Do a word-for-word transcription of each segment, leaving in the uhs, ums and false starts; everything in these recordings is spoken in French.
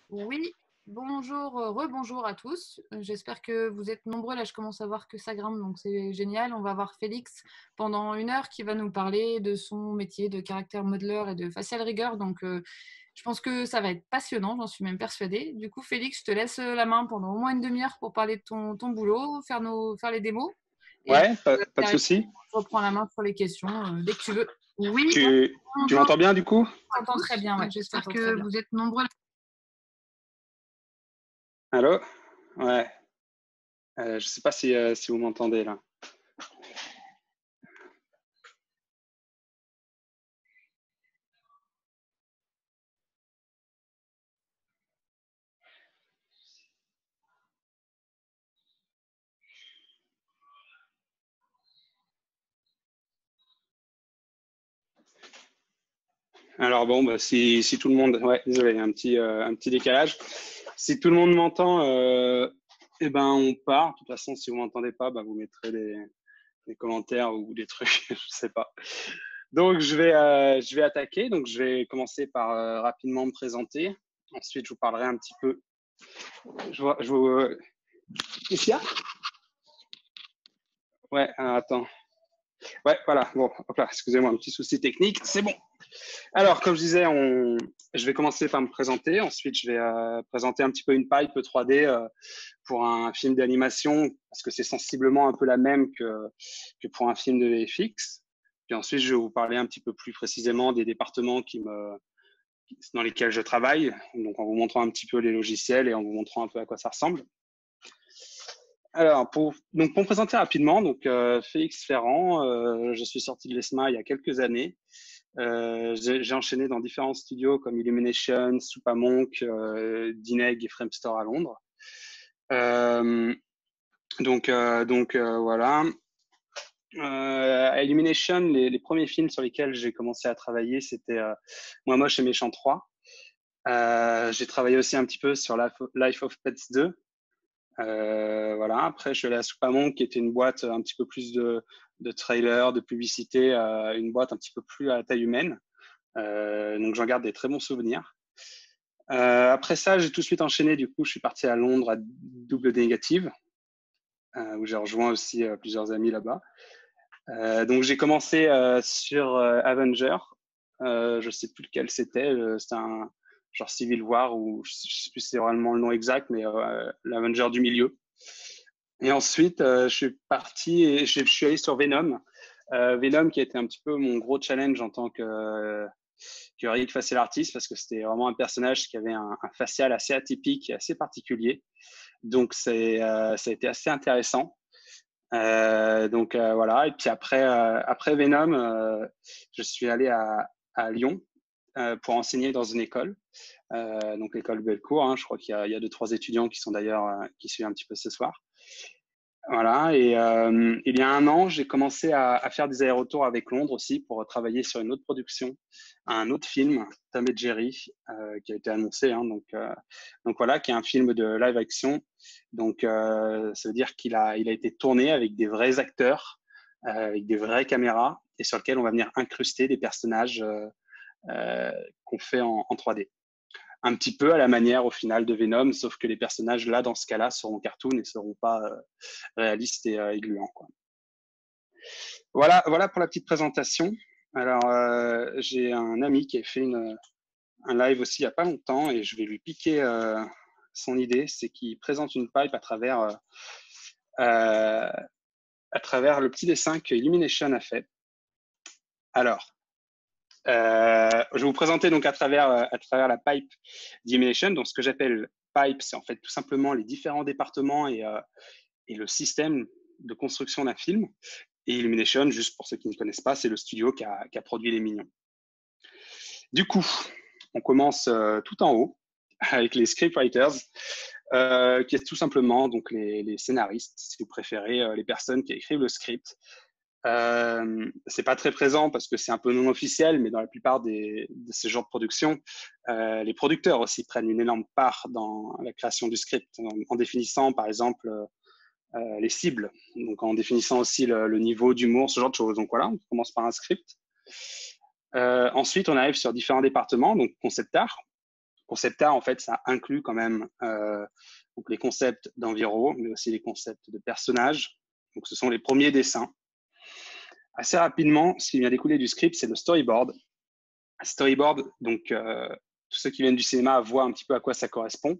Oui, bonjour, euh, rebonjour à tous. Euh, J'espère que vous êtes nombreux. Là, je commence à voir que ça grimpe, donc c'est génial. On va voir Félix pendant une heure qui va nous parler de son métier de caractère modeler et de facial rigger. Donc, euh, je pense que ça va être passionnant, j'en suis même persuadée. Du coup, Félix, je te laisse euh, la main pendant au moins une demi-heure pour parler de ton, ton boulot, faire, nos, faire les démos. Et puis, Ouais, pas, euh, pas de derrière, souci. je reprends la main pour les questions euh, dès que tu veux. Oui, Tu, tu bonjour, m'entends bien du coup? je t'entends très bien. Ouais. J'espère que vous êtes nombreux. Allô? Ouais. Euh, je sais pas si, euh, si vous m'entendez là. Alors bon, bah, si, si tout le monde, ouais, désolé, il y a un petit, euh, un petit décalage. Si tout le monde m'entend, euh, eh ben on part. De toute façon, si vous m'entendez pas, bah, vous mettrez des, des commentaires ou des trucs, je sais pas. Donc je vais, euh, je vais attaquer. Donc je vais commencer par euh, rapidement me présenter. Ensuite, je vous parlerai un petit peu. Je vois, je vous. Euh... Qu'est-ce qu'il y a? Ouais, alors, attends. Ouais, voilà. Bon, hop là, excusez-moi, un petit souci technique. C'est bon. Alors, comme je disais, on... je vais commencer par me présenter. Ensuite, je vais euh, présenter un petit peu une pipe trois D euh, pour un film d'animation, parce que c'est sensiblement un peu la même que, que pour un film de V F X. Puis ensuite, je vais vous parler un petit peu plus précisément des départements qui me... dans lesquels je travaille, donc en vous montrant un petit peu les logiciels et en vous montrant un peu à quoi ça ressemble. Alors, pour, donc pour me présenter rapidement, donc euh, Félix Ferrand, euh, je suis sorti de l'ESMA il y a quelques années. Euh, j'ai enchaîné dans différents studios comme Illumination, Supamonk, euh, Dineg et Framestore à Londres. Euh, donc, euh, donc euh, voilà. Euh, à Illumination, les, les premiers films sur lesquels j'ai commencé à travailler, c'était euh, Moi Moche et Méchant trois. Euh, j'ai travaillé aussi un petit peu sur Life of Pets deux. Euh, voilà. Après, je suis allé à Soupamon, qui était une boîte un petit peu plus de, de trailer, de publicité, euh, une boîte un petit peu plus à taille humaine. Euh, donc, j'en garde des très bons souvenirs. Euh, après ça, j'ai tout de suite enchaîné. Du coup, je suis parti à Londres à Double Négative, euh, où j'ai rejoint aussi euh, plusieurs amis là-bas. Euh, donc, j'ai commencé euh, sur euh, Avenger. Euh, je sais plus lequel c'était. Euh, c'était un genre Civil War, ou je sais plus si c'est vraiment le nom exact, mais euh, l'Avenger du milieu. Et ensuite, euh, je suis parti et je, je suis allé sur Venom. Euh, Venom qui a été un petit peu mon gros challenge en tant que, que Rick Facial Artist, parce que c'était vraiment un personnage qui avait un, un facial assez atypique et assez particulier. Donc, c'est, euh, ça a été assez intéressant. Euh, donc, euh, voilà. Et puis après, euh, après Venom, euh, je suis allé à, à Lyon euh, pour enseigner dans une école. Euh, donc, l'école Bellecour. Hein, je crois qu'il y a, il y a deux, trois étudiants qui sont d'ailleurs, euh, qui suivent un petit peu ce soir. Voilà, et euh, il y a un an, j'ai commencé à, à faire des allers-retours avec Londres aussi pour travailler sur une autre production, un autre film, Tom et Jerry, euh, qui a été annoncé. Hein, donc, euh, donc voilà, qui est un film de live action. Donc euh, ça veut dire qu'il a, il a été tourné avec des vrais acteurs, euh, avec des vraies caméras, et sur lequel on va venir incruster des personnages euh, euh, qu'on fait en, en trois D, un petit peu à la manière au final de Venom, sauf que les personnages là, dans ce cas-là, seront cartoon et seront pas euh, réalistes et euh, gluants, quoi. Voilà, voilà pour la petite présentation. Alors, euh, j'ai un ami qui a fait une, un live aussi il n'y a pas longtemps et je vais lui piquer euh, son idée, c'est qu'il présente une pipe à travers, euh, euh, à travers le petit dessin que Illumination a fait. Alors, Euh, je vais vous présenter donc à travers, euh, à travers la pipe d'Illumination. Donc, ce que j'appelle pipe, c'est en fait tout simplement les différents départements et, euh, et le système de construction d'un film. Et Illumination, juste pour ceux qui ne connaissent pas, c'est le studio qui a, qui a produit Les Mignons. Du coup, on commence euh, tout en haut avec les scriptwriters, euh, qui est tout simplement donc les, les scénaristes, si vous préférez, euh, les personnes qui écrivent le script. Euh, c'est pas très présent parce que c'est un peu non officiel, mais dans la plupart des, de ces genres de production, euh, les producteurs aussi prennent une énorme part dans la création du script, en, en définissant par exemple euh, les cibles, donc en définissant aussi le, le niveau d'humour, ce genre de choses. Donc voilà, on commence par un script. Euh, ensuite, on arrive sur différents départements, donc concept art. concept art, en fait, ça inclut quand même euh, donc les concepts d'environ, mais aussi les concepts de personnages. Donc, ce sont les premiers dessins. Assez rapidement, ce qui vient découler du script, c'est le storyboard. Storyboard, donc euh, tous ceux qui viennent du cinéma voient un petit peu à quoi ça correspond.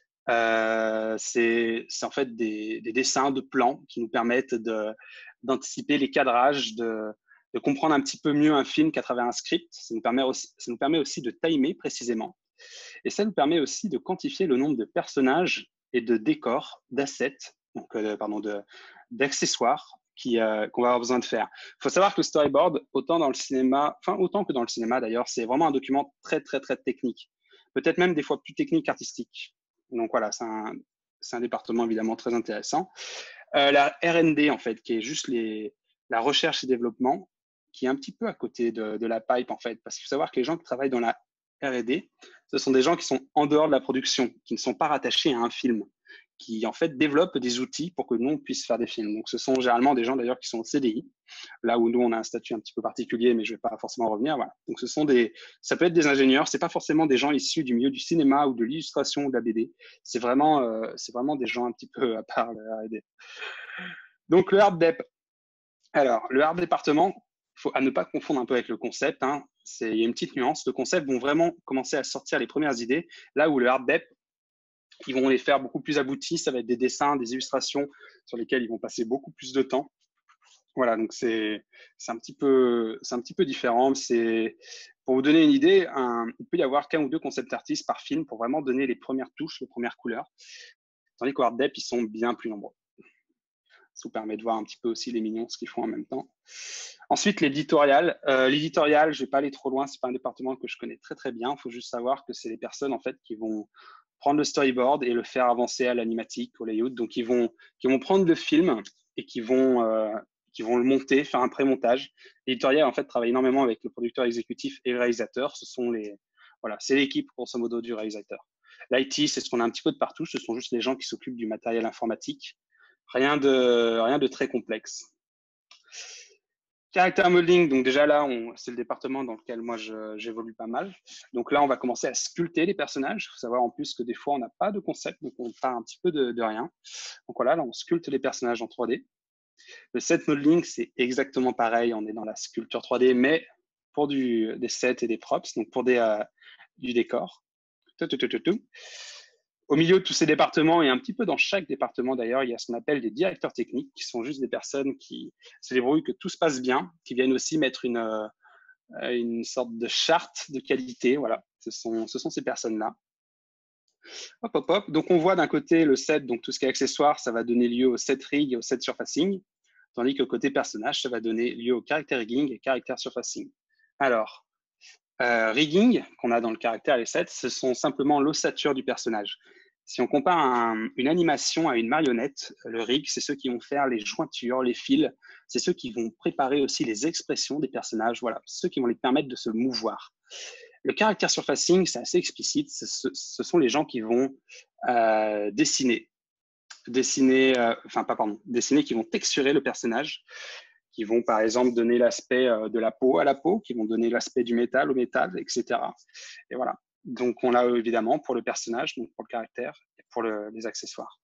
Euh, c'est en fait des, des dessins de plans qui nous permettent d'anticiper les cadrages, de, de comprendre un petit peu mieux un film qu'à travers un script. Ça nous, permet aussi, ça nous permet aussi de timer précisément. Et ça nous permet aussi de quantifier le nombre de personnages et de décors, d'assets, donc euh, pardon, d'accessoires qui, euh, qu'on va avoir besoin de faire. Il faut savoir que le storyboard, autant dans le cinéma, enfin autant que dans le cinéma d'ailleurs, c'est vraiment un document très très très technique, peut-être même des fois plus technique qu'artistique. Donc voilà, c'est un, un département évidemment très intéressant. Euh, la R and D en fait, qui est juste les, la recherche et développement, qui est un petit peu à côté de, de la pipe en fait, parce qu'il faut savoir que les gens qui travaillent dans la R and D, ce sont des gens qui sont en dehors de la production, qui ne sont pas rattachés à un film, qui en fait développent des outils pour que nous on puisse faire des films. Donc ce sont généralement des gens d'ailleurs qui sont au C D I, là où nous on a un statut un petit peu particulier, mais je ne vais pas forcément revenir. Voilà. Donc ce sont des, ça peut être des ingénieurs, c'est pas forcément des gens issus du milieu du cinéma ou de l'illustration ou de la B D. C'est vraiment, euh, c'est vraiment des gens un petit peu à part le R and D. Donc le hard dep. Alors le hard département, faut à ne pas confondre un peu avec le concept. Hein. Il y a une petite nuance. Le concept vont vraiment commencer à sortir les premières idées, là où le hard dep, ils vont les faire beaucoup plus aboutis. Ça va être des dessins, des illustrations sur lesquelles ils vont passer beaucoup plus de temps. Voilà, donc c'est un petit peu, c'est un petit peu différent. C'est pour vous donner une idée, un, il peut y avoir qu'un ou deux concept artistes par film pour vraiment donner les premières touches, les premières couleurs. Tandis qu'au hard dep, ils sont bien plus nombreux. Ça vous permet de voir un petit peu aussi les mignons, ce qu'ils font en même temps. Ensuite, l'éditorial. Euh, l'éditorial, je ne vais pas aller trop loin, c'est pas un département que je connais très très bien. Il faut juste savoir que c'est les personnes en fait qui vont prendre le storyboard et le faire avancer à l'animatique, au layout. Donc, ils vont, qui vont prendre le film et qui vont, euh, qui vont le monter, faire un pré-montage. L'éditorial, en fait, travaille énormément avec le producteur exécutif et le réalisateur. Ce sont les, voilà, c'est l'équipe, grosso modo, du réalisateur. L'I T, c'est ce qu'on a un petit peu de partout. Ce sont juste les gens qui s'occupent du matériel informatique. Rien de, rien de très complexe. Character modeling, donc déjà là, c'est le département dans lequel moi j'évolue pas mal. Donc là, on va commencer à sculpter les personnages. Il faut savoir en plus que des fois, on n'a pas de concept, donc on part un petit peu de, de rien. Donc voilà, là, on sculpte les personnages en trois D. Le set modeling, c'est exactement pareil. On est dans la sculpture trois D, mais pour du, des sets et des props, donc pour des, euh, du décor. Tout, tout, tout, tout, tout. Au milieu de tous ces départements, et un petit peu dans chaque département d'ailleurs, il y a ce qu'on appelle des directeurs techniques, qui sont juste des personnes qui se débrouillent que tout se passe bien, qui viennent aussi mettre une, euh, une sorte de charte de qualité. Voilà, ce sont, ce sont ces personnes-là. Hop, hop, hop. Donc on voit d'un côté le set, donc tout ce qui est accessoire, ça va donner lieu au set rig et au set surfacing, tandis que côté personnage, ça va donner lieu au caractère rigging et caractère surfacing. Alors, Euh, rigging, qu'on a dans le caractère et les sets, ce sont simplement l'ossature du personnage. Si on compare un, une animation à une marionnette, le rig, c'est ceux qui vont faire les jointures, les fils, c'est ceux qui vont préparer aussi les expressions des personnages, voilà, ceux qui vont les permettre de se mouvoir. Le caractère surfacing, c'est assez explicite, ce, ce sont les gens qui vont euh, dessiner, dessiner, euh, enfin pas pardon, dessiner, qui vont texturer le personnage, qui vont par exemple donner l'aspect de la peau à la peau, qui vont donner l'aspect du métal au métal, et cetera. Et voilà. Donc on l'a évidemment pour le personnage, donc pour le caractère et pour le, les accessoires.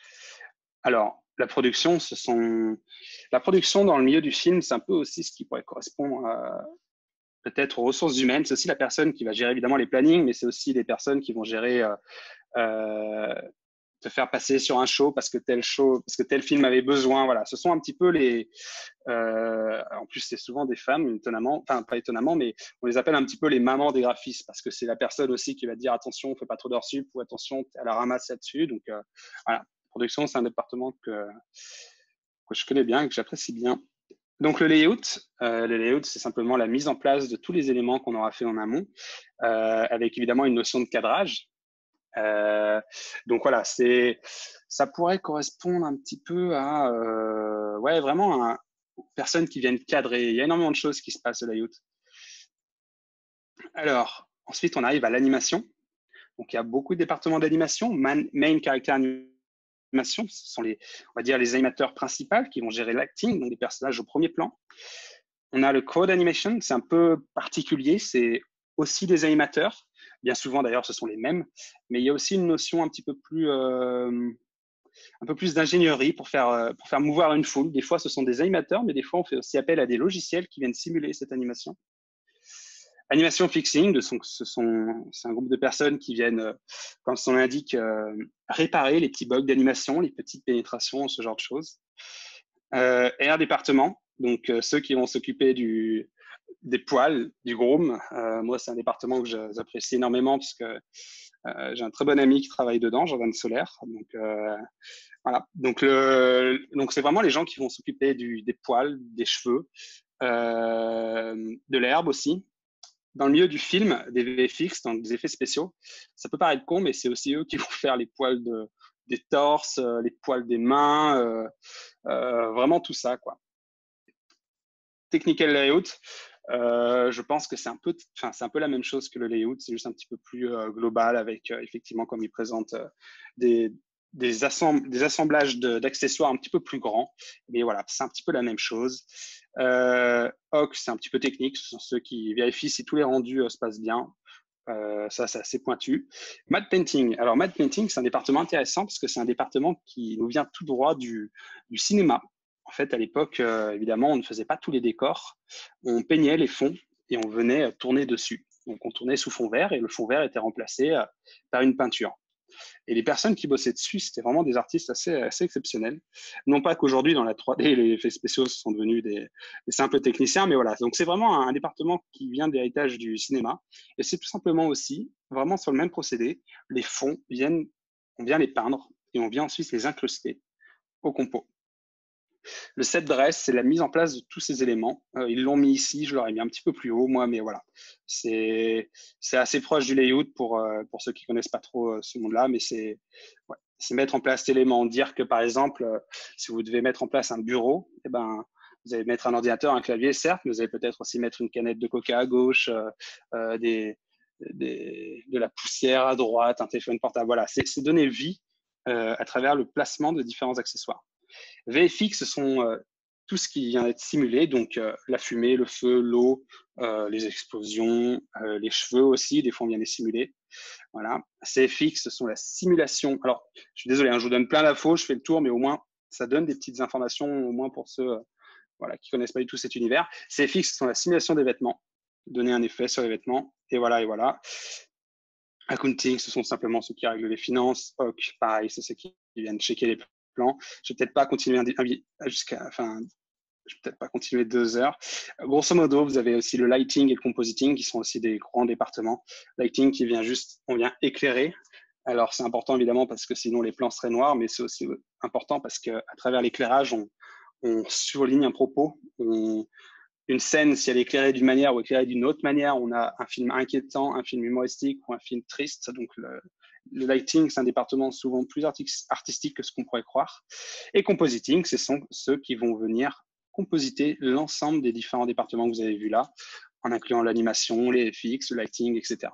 Alors, la production, ce sont... La production dans le milieu du film, c'est un peu aussi ce qui pourrait correspondre à... peut-être aux ressources humaines. C'est aussi la personne qui va gérer évidemment les plannings, mais c'est aussi les personnes qui vont gérer... Euh, euh, te faire passer sur un show parce que tel show, parce que tel film avait besoin. Voilà, ce sont un petit peu les. Euh, en plus, c'est souvent des femmes, étonnamment, enfin pas étonnamment, mais on les appelle un petit peu les mamans des graphistes parce que c'est la personne aussi qui va dire attention, on fait pas trop d'heures sup ou attention, à la ramasse là-dessus. Donc euh, voilà, production, c'est un département que que je connais bien et que j'apprécie bien. Donc le layout, euh, le layout, c'est simplement la mise en place de tous les éléments qu'on aura fait en amont, euh, avec évidemment une notion de cadrage. Euh, donc voilà, c'est, ça pourrait correspondre un petit peu à, euh, ouais, vraiment à personnes qui viennent cadrer. Il y a énormément de choses qui se passent au layout. Alors, ensuite, on arrive à l'animation. Donc, il y a beaucoup de départements d'animation. Main character animation, ce sont les, on va dire, les animateurs principaux qui vont gérer l'acting, donc les personnages au premier plan. On a le crowd animation, c'est un peu particulier, c'est aussi des animateurs, Bien souvent, d'ailleurs, ce sont les mêmes. Mais il y a aussi une notion un petit peu plus, euh, un peu plus d'ingénierie pour faire, euh, pour faire mouvoir une foule. Des fois, ce sont des animateurs, mais des fois, on fait aussi appel à des logiciels qui viennent simuler cette animation. Animation fixing, ce sont, c'est un groupe de personnes qui viennent, euh, comme son nom l'indique, euh, réparer les petits bugs d'animation, les petites pénétrations, ce genre de choses. Euh, R département, donc euh, ceux qui vont s'occuper du, des poils, du groom. Euh, moi, c'est un département que j'apprécie énormément parce que euh, j'ai un très bon ami qui travaille dedans, Jordan Solaire. Donc, euh, voilà. Donc, le, donc, c'est vraiment les gens qui vont s'occuper des poils, des cheveux, euh, de l'herbe aussi. Dans le milieu du film, des V F X, donc des effets spéciaux, ça peut paraître con, mais c'est aussi eux qui vont faire les poils de, des torses, euh, les poils des mains, euh, euh, vraiment tout ça, quoi. Technical layout, euh, je pense que c'est un peu, enfin c'est un peu la même chose que le layout, c'est juste un petit peu plus euh, global avec euh, effectivement comme il présente euh, des des, assemb des assemblages d'accessoires un petit peu plus grands, mais voilà, c'est un petit peu la même chose. Euh, O C, c'est un petit peu technique, ce sont ceux qui vérifient si tous les rendus euh, se passent bien. Euh, ça, c'est assez pointu. Matte Painting. Alors, Matte Painting, c'est un département intéressant parce que c'est un département qui nous vient tout droit du, du cinéma. En fait, à l'époque, euh, évidemment, on ne faisait pas tous les décors. On peignait les fonds et on venait tourner dessus. Donc, on tournait sous fond vert et le fond vert était remplacé euh, par une peinture. Et les personnes qui bossaient dessus, c'était vraiment des artistes assez, assez exceptionnels. Non pas qu'aujourd'hui, dans la trois D, les effets spéciaux sont devenus des, des simples techniciens, mais voilà. Donc, c'est vraiment un, un département qui vient de l'héritage du cinéma. Et c'est tout simplement aussi, vraiment sur le même procédé, les fonds viennent, on vient les peindre et on vient ensuite les incruster au compo. Le set dress, c'est la mise en place de tous ces éléments. Euh, ils l'ont mis ici, je l'aurais mis un petit peu plus haut, moi, mais voilà. C'est assez proche du layout pour, euh, pour ceux qui ne connaissent pas trop euh, ce monde-là, mais c'est ouais, mettre en place cet élément. Dire que, par exemple, euh, si vous devez mettre en place un bureau, eh ben, vous allez mettre un ordinateur, un clavier, certes, mais vous allez peut-être aussi mettre une canette de coca à gauche, euh, euh, des, des, de la poussière à droite, un téléphone portable. Voilà, c'est donner vie euh, à travers le placement de différents accessoires. V F X, ce sont euh, tout ce qui vient d'être simulé, donc euh, la fumée, le feu, l'eau, euh, les explosions, euh, les cheveux aussi, des fois on vient les simuler. Voilà. C F X, ce sont la simulation. Alors, je suis désolé, hein, je vous donne plein d'infos, je fais le tour, mais au moins, ça donne des petites informations, au moins pour ceux euh, voilà, qui ne connaissent pas du tout cet univers. C F X, ce sont la simulation des vêtements, donner un effet sur les vêtements, et voilà, et voilà. Accounting, ce sont simplement ceux qui règlent les finances. O C, pareil, c'est ceux qui viennent checker les plans. Je vais peut-être pas continuer jusqu'à, enfin, je vais peut-être pas continuer deux heures. Grosso modo, vous avez aussi le lighting et le compositing qui sont aussi des grands départements. Lighting qui vient juste, on vient éclairer. Alors c'est important évidemment parce que sinon les plans seraient noirs, mais c'est aussi important parce qu'à travers l'éclairage, on, on surligne un propos, on, une scène, si elle est éclairée d'une manière ou éclairée d'une autre manière, on a un film inquiétant, un film humoristique ou un film triste. Donc, le, le lighting, c'est un département souvent plus artistique que ce qu'on pourrait croire. Et compositing, ce sont ceux qui vont venir compositer l'ensemble des différents départements que vous avez vus là, en incluant l'animation, les F X, le lighting, et cetera.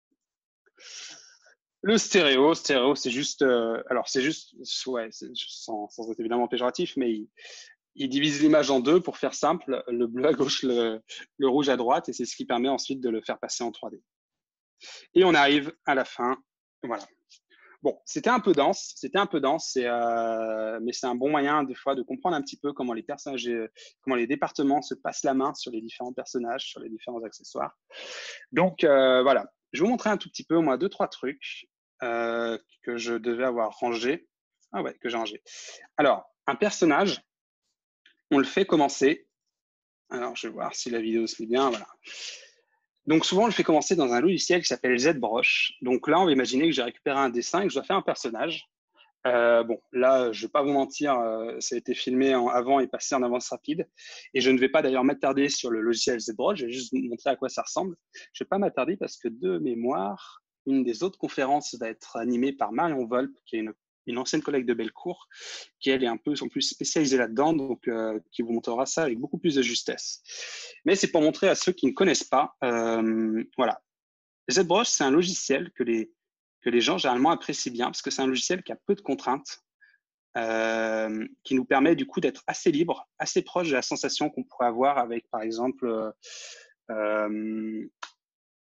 Le stéréo, stéréo, c'est juste, euh, alors c'est juste, ouais, sans, sans être évidemment péjoratif, mais il, il divise l'image en deux pour faire simple, le bleu à gauche, le, le rouge à droite, et c'est ce qui permet ensuite de le faire passer en trois D. Et on arrive à la fin, voilà. Bon, c'était un peu dense, c'était un peu dense, euh, mais c'est un bon moyen des fois de comprendre un petit peu comment les personnages, comment les départements se passent la main sur les différents personnages, sur les différents accessoires. Donc euh, voilà, je vais vous montrer un tout petit peu, au moins deux, trois trucs euh, que je devais avoir rangés. Ah ouais, que j'ai rangé. Alors, un personnage, on le fait commencer. Alors, je vais voir si la vidéo se lit bien. Voilà. Donc, souvent, on le fait commencer dans un logiciel qui s'appelle ZBrush. Donc là, on va imaginer que j'ai récupéré un dessin et que je dois faire un personnage. Euh, bon, là, je ne vais pas vous mentir, euh, ça a été filmé en avant et passé en avance rapide. Et je ne vais pas d'ailleurs m'attarder sur le logiciel ZBrush, je vais juste vous montrer à quoi ça ressemble. Je ne vais pas m'attarder parce que de mémoire, une des autres conférences va être animée par Marion Volpe, qui est une, une ancienne collègue de Bellecour, qui elle est un peu en plus spécialisée là-dedans, donc euh, qui vous montrera ça avec beaucoup plus de justesse. Mais c'est pour montrer à ceux qui ne connaissent pas. Euh, voilà. ZBrush, c'est un logiciel que les que les gens généralement apprécient bien parce que c'est un logiciel qui a peu de contraintes, euh, qui nous permet du coup d'être assez libre, assez proche de la sensation qu'on pourrait avoir avec, par exemple, euh,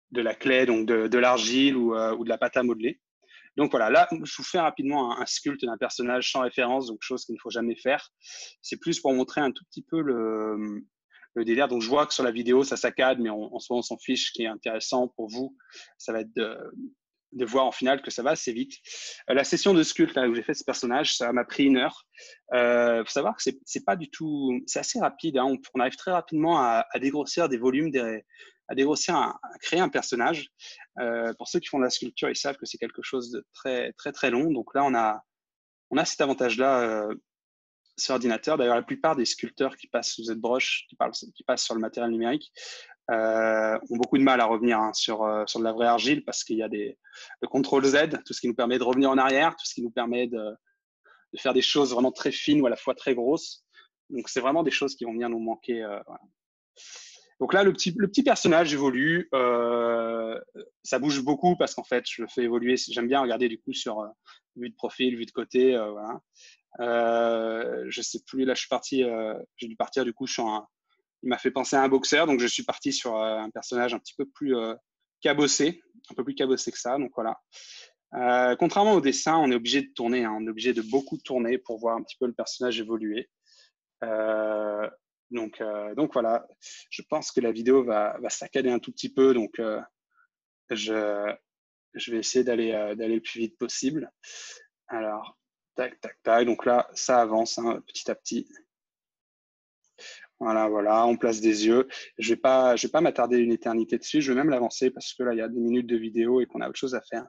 de la claie, donc de, de l'argile ou, euh, ou de la pâte à modeler. Donc voilà, là, je vous fais rapidement un, un sculpte d'un personnage sans référence, donc chose qu'il ne faut jamais faire. C'est plus pour montrer un tout petit peu le, le délire. Donc je vois que sur la vidéo, ça saccade, mais on, en soi, on s'en fiche. Ce qui est intéressant pour vous, ça va être de, de voir en final que ça va assez vite. Euh, la session de sculpte là, où j'ai fait ce personnage, ça m'a pris une heure. Il euh, faut savoir que c'est, c'est pas du tout, c'est assez rapide. Hein. On, on arrive très rapidement à, à dégrossir des volumes, des, à dégrossir, un, à créer un personnage. Euh, pour ceux qui font de la sculpture, ils savent que c'est quelque chose de très très très long. Donc là, on a on a cet avantage-là euh, sur ordinateur. D'ailleurs, la plupart des sculpteurs qui passent sous ZBrush, qui, parlent, qui passent sur le matériel numérique, euh, ont beaucoup de mal à revenir hein, sur, euh, sur de la vraie argile parce qu'il y a des, le contrôle Z, tout ce qui nous permet de revenir en arrière, tout ce qui nous permet de, de faire des choses vraiment très fines ou à la fois très grosses. Donc, c'est vraiment des choses qui vont venir nous manquer. Euh, voilà. Donc là, le petit, le petit personnage évolue. Euh, ça bouge beaucoup parce qu'en fait, je le fais évoluer. J'aime bien regarder du coup sur euh, vue de profil, vue de côté. Euh, voilà. Euh, je sais plus. Là, je suis parti. Euh, j'ai dû partir du coup sur un. Il m'a fait penser à un boxeur, donc je suis parti sur euh, un personnage un petit peu plus euh, cabossé, un peu plus cabossé que ça. Donc voilà. Euh, contrairement au dessin, on est obligé de tourner. Hein, on est obligé de beaucoup tourner pour voir un petit peu le personnage évoluer. Euh, donc, euh, donc voilà, je pense que la vidéo va, va saccader un tout petit peu, donc euh, je, je vais essayer d'aller euh, d'aller le plus vite possible. Alors, tac, tac, tac. Donc là, ça avance hein, petit à petit. Voilà, voilà, on place des yeux. Je vais pas, je vais pas m'attarder une éternité dessus. Je vais même l'avancer parce que là, il y a des minutes de vidéo et qu'on a autre chose à faire.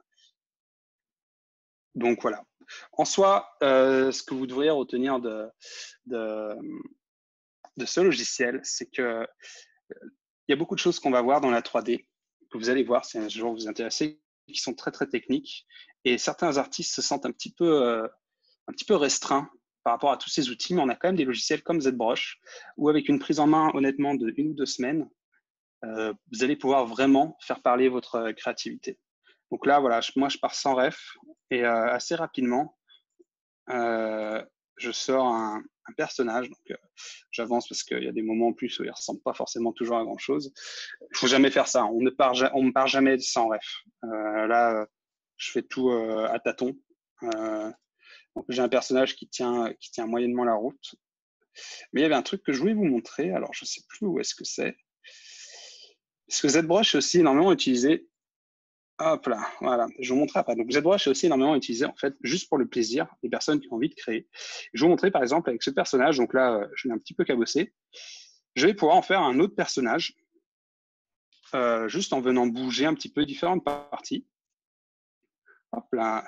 Donc voilà. En soi, euh, ce que vous devriez retenir de, de, de ce logiciel, c'est que il y a beaucoup de choses qu'on va voir dans la trois D, que vous allez voir si un jour vous vous intéressez, qui sont très très techniques. Et certains artistes se sentent un petit peu, euh, un petit peu restreints par rapport à tous ces outils, mais on a quand même des logiciels comme ZBrush, où avec une prise en main honnêtement de une ou deux semaines, euh, vous allez pouvoir vraiment faire parler votre créativité. Donc là, voilà, je, moi je pars sans ref et euh, assez rapidement, euh, je sors un, un personnage. Donc, euh, j'avance parce qu'il y a des moments en plus où il ne ressemble pas forcément toujours à grand-chose. Il ne faut jamais faire ça. On ne part, on ne part jamais sans ref. Euh, là, euh, je fais tout euh, à tâtons. Euh, j'ai un personnage qui tient, qui tient moyennement la route. Mais il y avait un truc que je voulais vous montrer. Alors, je ne sais plus où est-ce que c'est. Parce que ZBrush est aussi énormément utilisé. Hop là, voilà, je vais vous montrer après. Donc, ZBrush est aussi énormément utilisé, en fait, juste pour le plaisir des personnes qui ont envie de créer. Je vais vous montrer, par exemple, avec ce personnage. Donc là, je l'ai un petit peu cabossé. Je vais pouvoir en faire un autre personnage, euh, juste en venant bouger un petit peu différentes parties. Hop là.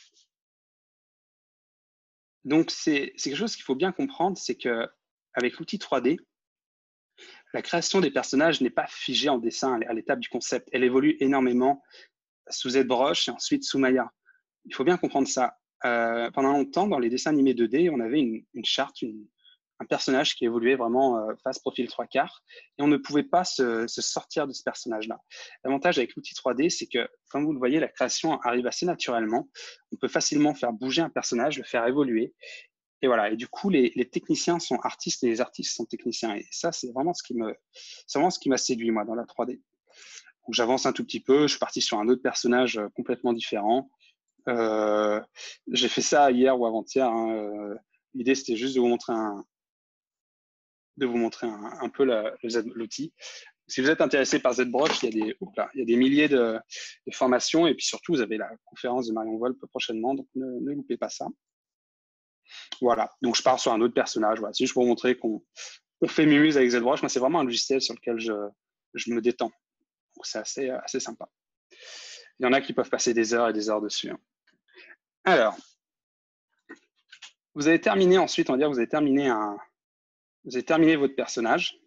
Donc, c'est quelque chose qu'il faut bien comprendre, c'est qu'avec l'outil trois D, la création des personnages n'est pas figée en dessin à l'étape du concept. Elle évolue énormément sous ZBrush et ensuite sous Maya. Il faut bien comprendre ça. Euh, pendant longtemps, dans les dessins animés deux D, on avait une, une charte, une, un personnage qui évoluait vraiment euh, face profil trois quarts, et on ne pouvait pas se, se sortir de ce personnage-là. L'avantage avec l'outil trois D, c'est que, comme vous le voyez, la création arrive assez naturellement. On peut facilement faire bouger un personnage, le faire évoluer. Et voilà. Et du coup, les, les techniciens sont artistes et les artistes sont techniciens. Et ça, c'est vraiment ce qui me, c'est vraiment ce qui m'a séduit, moi, dans la trois D. Donc, j'avance un tout petit peu. Je suis parti sur un autre personnage complètement différent. Euh, j'ai fait ça hier ou avant-hier. Hein. L'idée, c'était juste de vous montrer un, de vous montrer un, un peu l'outil. Si vous êtes intéressé par ZBrush, il y a des, là, il y a des milliers de, de formations et puis surtout, vous avez la conférence de Marion Volpe prochainement, donc ne, ne loupez pas ça. Voilà, donc je pars sur un autre personnage. Voilà. C'est juste pour vous montrer qu'on on fait mumuse avec ZBrush. Moi, c'est vraiment un logiciel sur lequel je, je me détends. Donc, c'est assez, assez sympa. Il y en a qui peuvent passer des heures et des heures dessus. Hein. Alors, vous avez terminé ensuite, on va dire, vous avez terminé un, vous avez terminé votre personnage.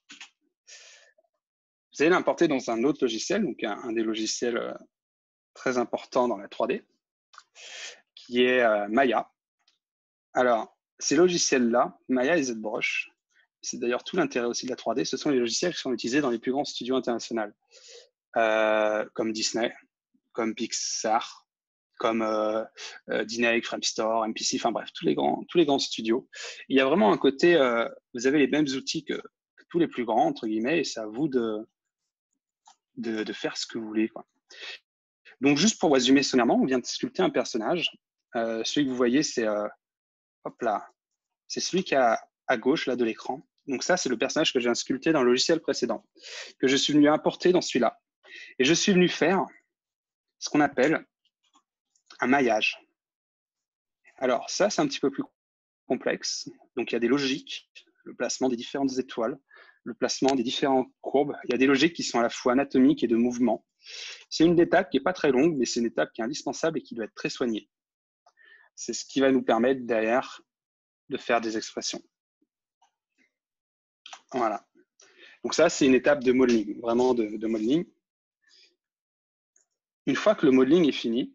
Vous allez l'importer dans un autre logiciel, donc un, un des logiciels euh, très importants dans la trois D, qui est euh, Maya. Alors, ces logiciels-là, Maya et ZBrush, c'est d'ailleurs tout l'intérêt aussi de la trois D, ce sont les logiciels qui sont utilisés dans les plus grands studios internationaux, euh, comme Disney, comme Pixar, comme euh, euh, Dynamic, Framestore, M P C, enfin bref, tous les grands, tous les grands studios. Il y a vraiment un côté, euh, vous avez les mêmes outils que, que tous les plus grands, entre guillemets, et c'est à vous de, de, de faire ce que vous voulez, quoi. Donc, juste pour résumer sommairement, on vient de sculpter un personnage. Euh, celui que vous voyez, c'est euh, hop là, c'est celui qui est à, à gauche là, de l'écran. Donc ça, c'est le personnage que j'ai sculpté dans le logiciel précédent, que je suis venu importer dans celui-là. Et je suis venu faire ce qu'on appelle un maillage. Alors ça, c'est un petit peu plus complexe. Donc il y a des logiques, le placement des différentes étoiles, le placement des différentes courbes. Il y a des logiques qui sont à la fois anatomiques et de mouvement. C'est une étape qui n'est pas très longue, mais c'est une étape qui est indispensable et qui doit être très soignée. C'est ce qui va nous permettre derrière de faire des expressions. Voilà. Donc ça, c'est une étape de modeling, vraiment de, de modeling. Une fois que le modeling est fini,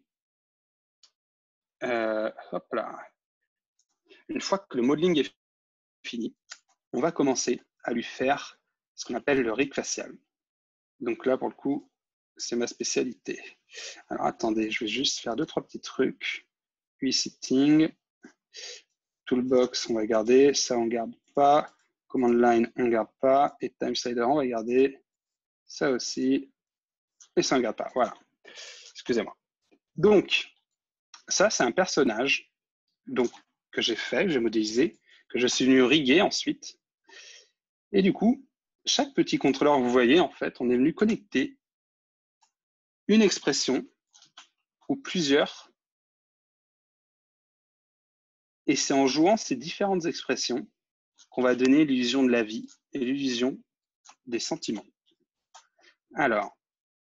euh, hop là. Une fois que le modeling est fini, on va commencer à lui faire ce qu'on appelle le rig facial. Donc là, pour le coup, c'est ma spécialité. Alors attendez, je vais juste faire deux, trois petits trucs. Setting, Toolbox, on va garder. Ça, on ne garde pas. Command Line, on ne garde pas. Et Time Slider, on va garder. Ça aussi. Et ça, on ne garde pas. Voilà. Excusez-moi. Donc, ça, c'est un personnage donc, que j'ai fait, que j'ai modélisé, que je suis venu riguer ensuite. Et du coup, chaque petit contrôleur, vous voyez, en fait, on est venu connecter une expression ou plusieurs. Et c'est en jouant ces différentes expressions qu'on va donner l'illusion de la vie et l'illusion des sentiments. Alors,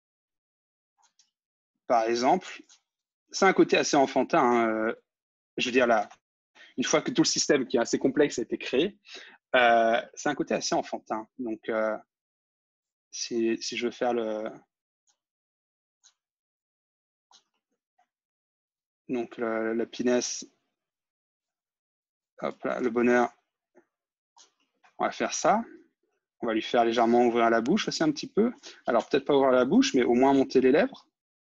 par exemple, c'est un côté assez enfantin. Hein, je veux dire, là, une fois que tout le système qui est assez complexe a été créé, euh, c'est un côté assez enfantin. Donc, euh, si, si je veux faire le... Donc, le, la pinesse, hop là, le bonheur, on va faire ça. On va lui faire légèrement ouvrir la bouche aussi un petit peu. Alors, peut-être pas ouvrir la bouche, mais au moins monter les lèvres.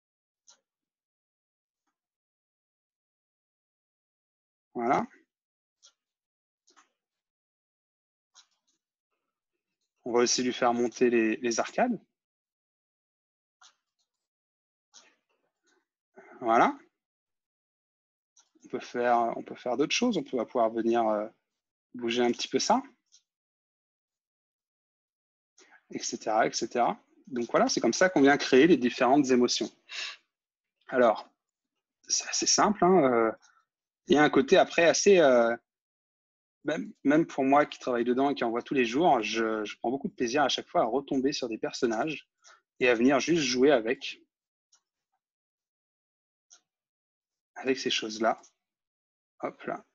Voilà. On va aussi lui faire monter les, les arcades. Voilà. On peut faire, on peut faire d'autres choses. On peut, va pouvoir venir euh, bouger un petit peu ça, et cetera, et cetera. Donc voilà, c'est comme ça qu'on vient créer les différentes émotions. Alors, c'est assez simple. Hein, euh, il y a un côté après assez... Euh, même, même pour moi qui travaille dedans et qui en voit tous les jours, je, je prends beaucoup de plaisir à chaque fois à retomber sur des personnages et à venir juste jouer avec, avec ces choses-là. Hop là.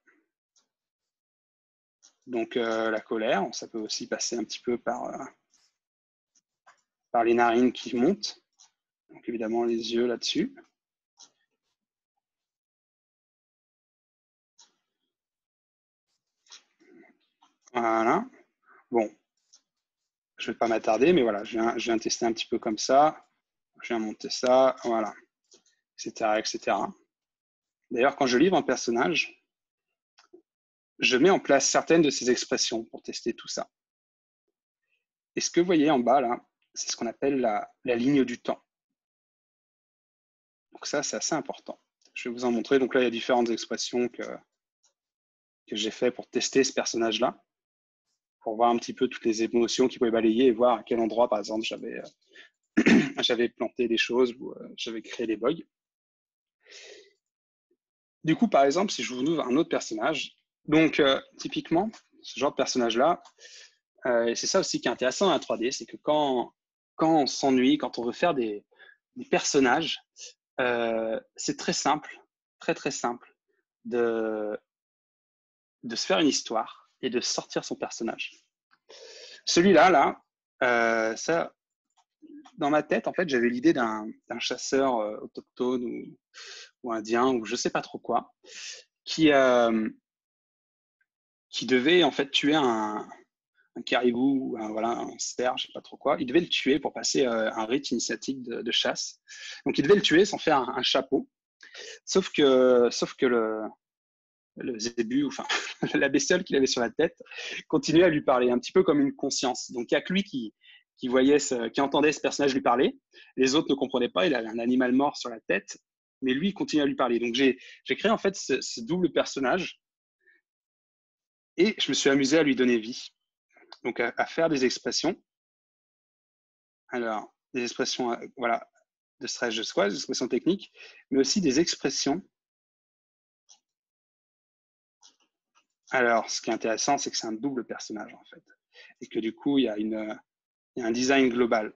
Donc euh, la colère, ça peut aussi passer un petit peu par, euh, par les narines qui montent. Donc évidemment les yeux là-dessus. Voilà. Bon, je ne vais pas m'attarder, mais voilà, je viens, je viens tester un petit peu comme ça. Je viens monter ça, voilà, et cetera, et cetera. D'ailleurs, quand je livre un personnage, je mets en place certaines de ces expressions pour tester tout ça. Et ce que vous voyez en bas, là, c'est ce qu'on appelle la, la ligne du temps. Donc ça, c'est assez important. Je vais vous en montrer. Donc là, il y a différentes expressions que, que j'ai fait pour tester ce personnage-là, pour voir un petit peu toutes les émotions qu'il pouvait balayer et voir à quel endroit, par exemple, j'avais euh, j'avais planté des choses ou euh, j'avais créé des bugs. Du coup, par exemple, si je vous ouvre un autre personnage, donc euh, typiquement, ce genre de personnage-là, euh, et c'est ça aussi qui est intéressant dans la trois D, c'est que quand, quand on s'ennuie, quand on veut faire des, des personnages, euh, c'est très simple, très très simple de, de se faire une histoire et de sortir son personnage. Celui-là, là, euh, ça, dans ma tête, en fait, j'avais l'idée d'un chasseur euh, autochtone ou, ou indien ou je sais pas trop quoi, qui, euh, qui devait en fait tuer un, un caribou ou un, voilà, un cerf, je sais pas trop quoi. Il devait le tuer pour passer euh, un rite initiatique de, de chasse. Donc il devait le tuer sans faire un, un chapeau. Sauf que, sauf que le, le zébu, enfin la bestiole qu'il avait sur la tête, continuait à lui parler, un petit peu comme une conscience. Donc il n'y a que lui qui, qui voyait, ce, qui entendait ce personnage lui parler. Les autres ne comprenaient pas, il avait un animal mort sur la tête, mais lui, il continue à lui parler. Donc, j'ai créé en fait ce, ce double personnage et je me suis amusé à lui donner vie. Donc, à, à faire des expressions. Alors, des expressions, voilà, de stress de squash, des expressions techniques, mais aussi des expressions. Alors, ce qui est intéressant, c'est que c'est un double personnage, en fait. Et que du coup, il y a, une, il y a un design global.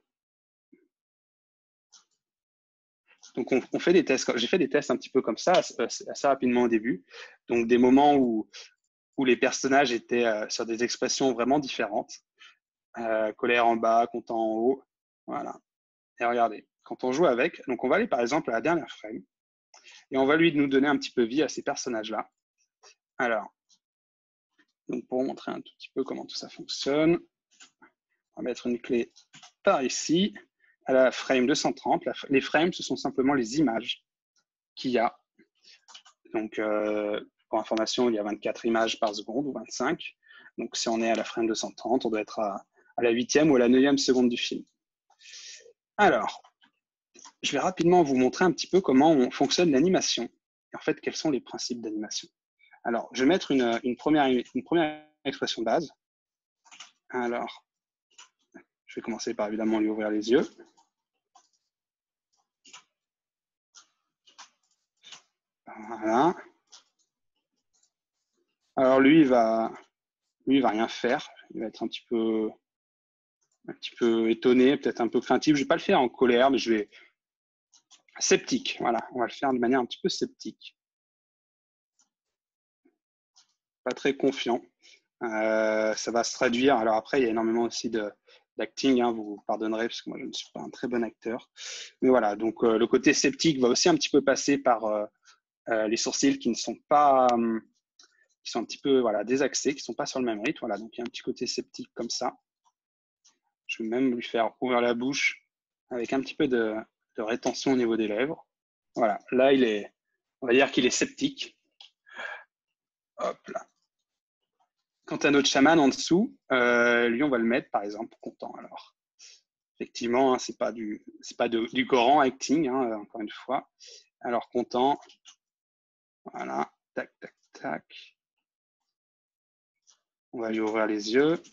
Donc, on, on fait des tests. J'ai fait des tests un petit peu comme ça, assez, assez rapidement au début. Donc, des moments où, où les personnages étaient euh, sur des expressions vraiment différentes. Euh, colère en bas, content en haut. Voilà. Et regardez, quand on joue avec, donc on va aller par exemple à la dernière frame et on va lui nous donner un petit peu vie à ces personnages-là. Alors, donc pour vous montrer un tout petit peu comment tout ça fonctionne, on va mettre une clé par ici, à la frame deux cent trente. La, les frames, ce sont simplement les images qu'il y a. Donc, euh, pour information, il y a vingt-quatre images par seconde ou vingt-cinq. Donc, si on est à la frame deux cent trente, on doit être à, à la huitième ou à la neuvième seconde du film. Alors, je vais rapidement vous montrer un petit peu comment on fonctionne l'animation. En fait, quels sont les principes d'animation. Alors, je vais mettre une, une, première, une première expression de base. Alors, je vais commencer par évidemment lui ouvrir les yeux. Voilà. Alors lui, il va, lui, il va rien faire. Il va être un petit peu, un petit peu étonné, peut-être un peu craintif. Je ne vais pas le faire en colère, mais je vais sceptique. Voilà, on va le faire de manière un petit peu sceptique. Pas très confiant. Euh, ça va se traduire. Alors après, il y a énormément aussi de d'acting, hein, vous vous pardonnerez parce que moi je ne suis pas un très bon acteur. Mais voilà, donc euh, le côté sceptique va aussi un petit peu passer par euh, euh, les sourcils qui ne sont pas, euh, qui sont un petit peu voilà, désaxés, qui ne sont pas sur le même rythme. Voilà, donc il y a un petit côté sceptique comme ça. Je vais même lui faire ouvrir la bouche avec un petit peu de, de rétention au niveau des lèvres. Voilà, là il est, on va dire qu'il est sceptique. Hop là. Quant à notre chaman en dessous, euh, lui on va le mettre par exemple content alors. Effectivement, hein, c'est pas du, c'est pas de, du Coran acting, hein, encore une fois. Alors content, voilà, tac, tac, tac. On va lui ouvrir les yeux.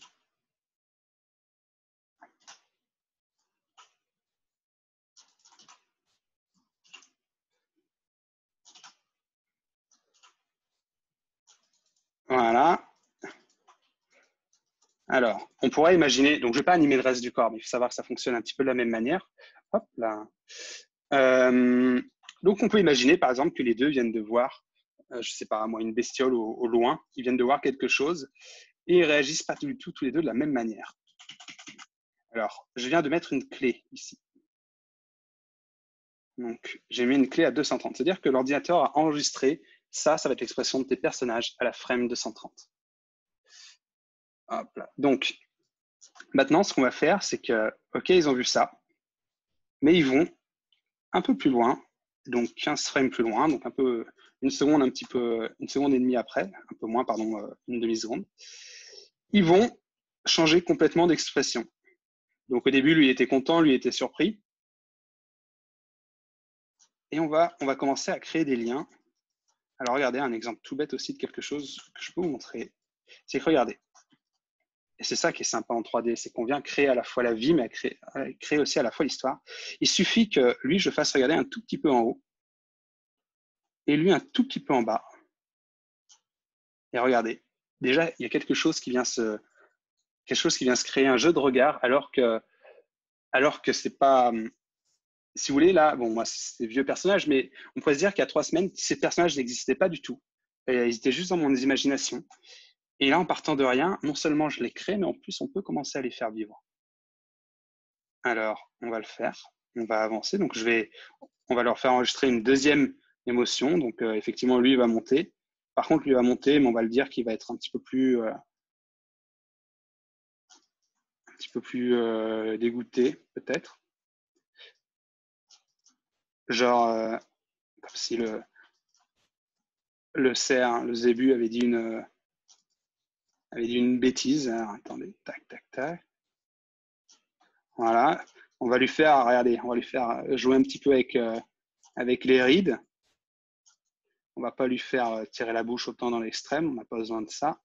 Voilà. Alors, on pourrait imaginer, donc je ne vais pas animer le reste du corps, mais il faut savoir que ça fonctionne un petit peu de la même manière. Hop là. Euh, donc, on peut imaginer, par exemple, que les deux viennent de voir, euh, je ne sais pas, moi, une bestiole au, au loin, ils viennent de voir quelque chose et ils ne réagissent pas du tout tous les deux de la même manière. Alors, je viens de mettre une clé ici. Donc, j'ai mis une clé à deux cent trente. C'est-à-dire que l'ordinateur a enregistré ça, ça va être l'expression de tes personnages à la frame deux cent trente. Hop là. Donc, maintenant, ce qu'on va faire, c'est que, OK, ils ont vu ça, mais ils vont un peu plus loin, donc quinze frames plus loin, donc un peu une seconde, un petit peu, une seconde et demie après, un peu moins, pardon, une demi-seconde. Ils vont changer complètement d'expression. Donc au début, lui il était content, lui il était surpris. Et on va, on va commencer à créer des liens. Alors regardez, un exemple tout bête aussi de quelque chose que je peux vous montrer. C'est que regardez, et c'est ça qui est sympa en trois D, c'est qu'on vient créer à la fois la vie, mais à créer, à créer aussi à la fois l'histoire. Il suffit que lui, je fasse regarder un tout petit peu en haut, et lui un tout petit peu en bas. Et regardez, déjà, il y a quelque chose qui vient se, quelque chose qui vient se créer, un jeu de regard, alors que, alors que c'est pas, si vous voulez, là, bon, moi, c'est vieux personnages, mais on pourrait se dire qu'il y a trois semaines, ces personnages n'existaient pas du tout. Et ils étaient juste dans mon imagination. Et là, en partant de rien, non seulement je les crée, mais en plus, on peut commencer à les faire vivre. Alors, on va le faire. On va avancer. Donc, je vais, on va leur faire enregistrer une deuxième émotion. Donc, euh, effectivement, lui, il va monter. Par contre, lui va monter, mais on va le dire qu'il va être un petit peu plus, euh, un petit peu plus euh, dégoûté, peut-être. Genre, euh, comme si le, le cerf, le zébu avait dit une, avait dit une bêtise. Alors, attendez, tac, tac, tac. Voilà. On va lui faire, regardez, on va lui faire jouer un petit peu avec, euh, avec les rides. On va pas lui faire tirer la bouche autant dans l'extrême, on n'a pas besoin de ça.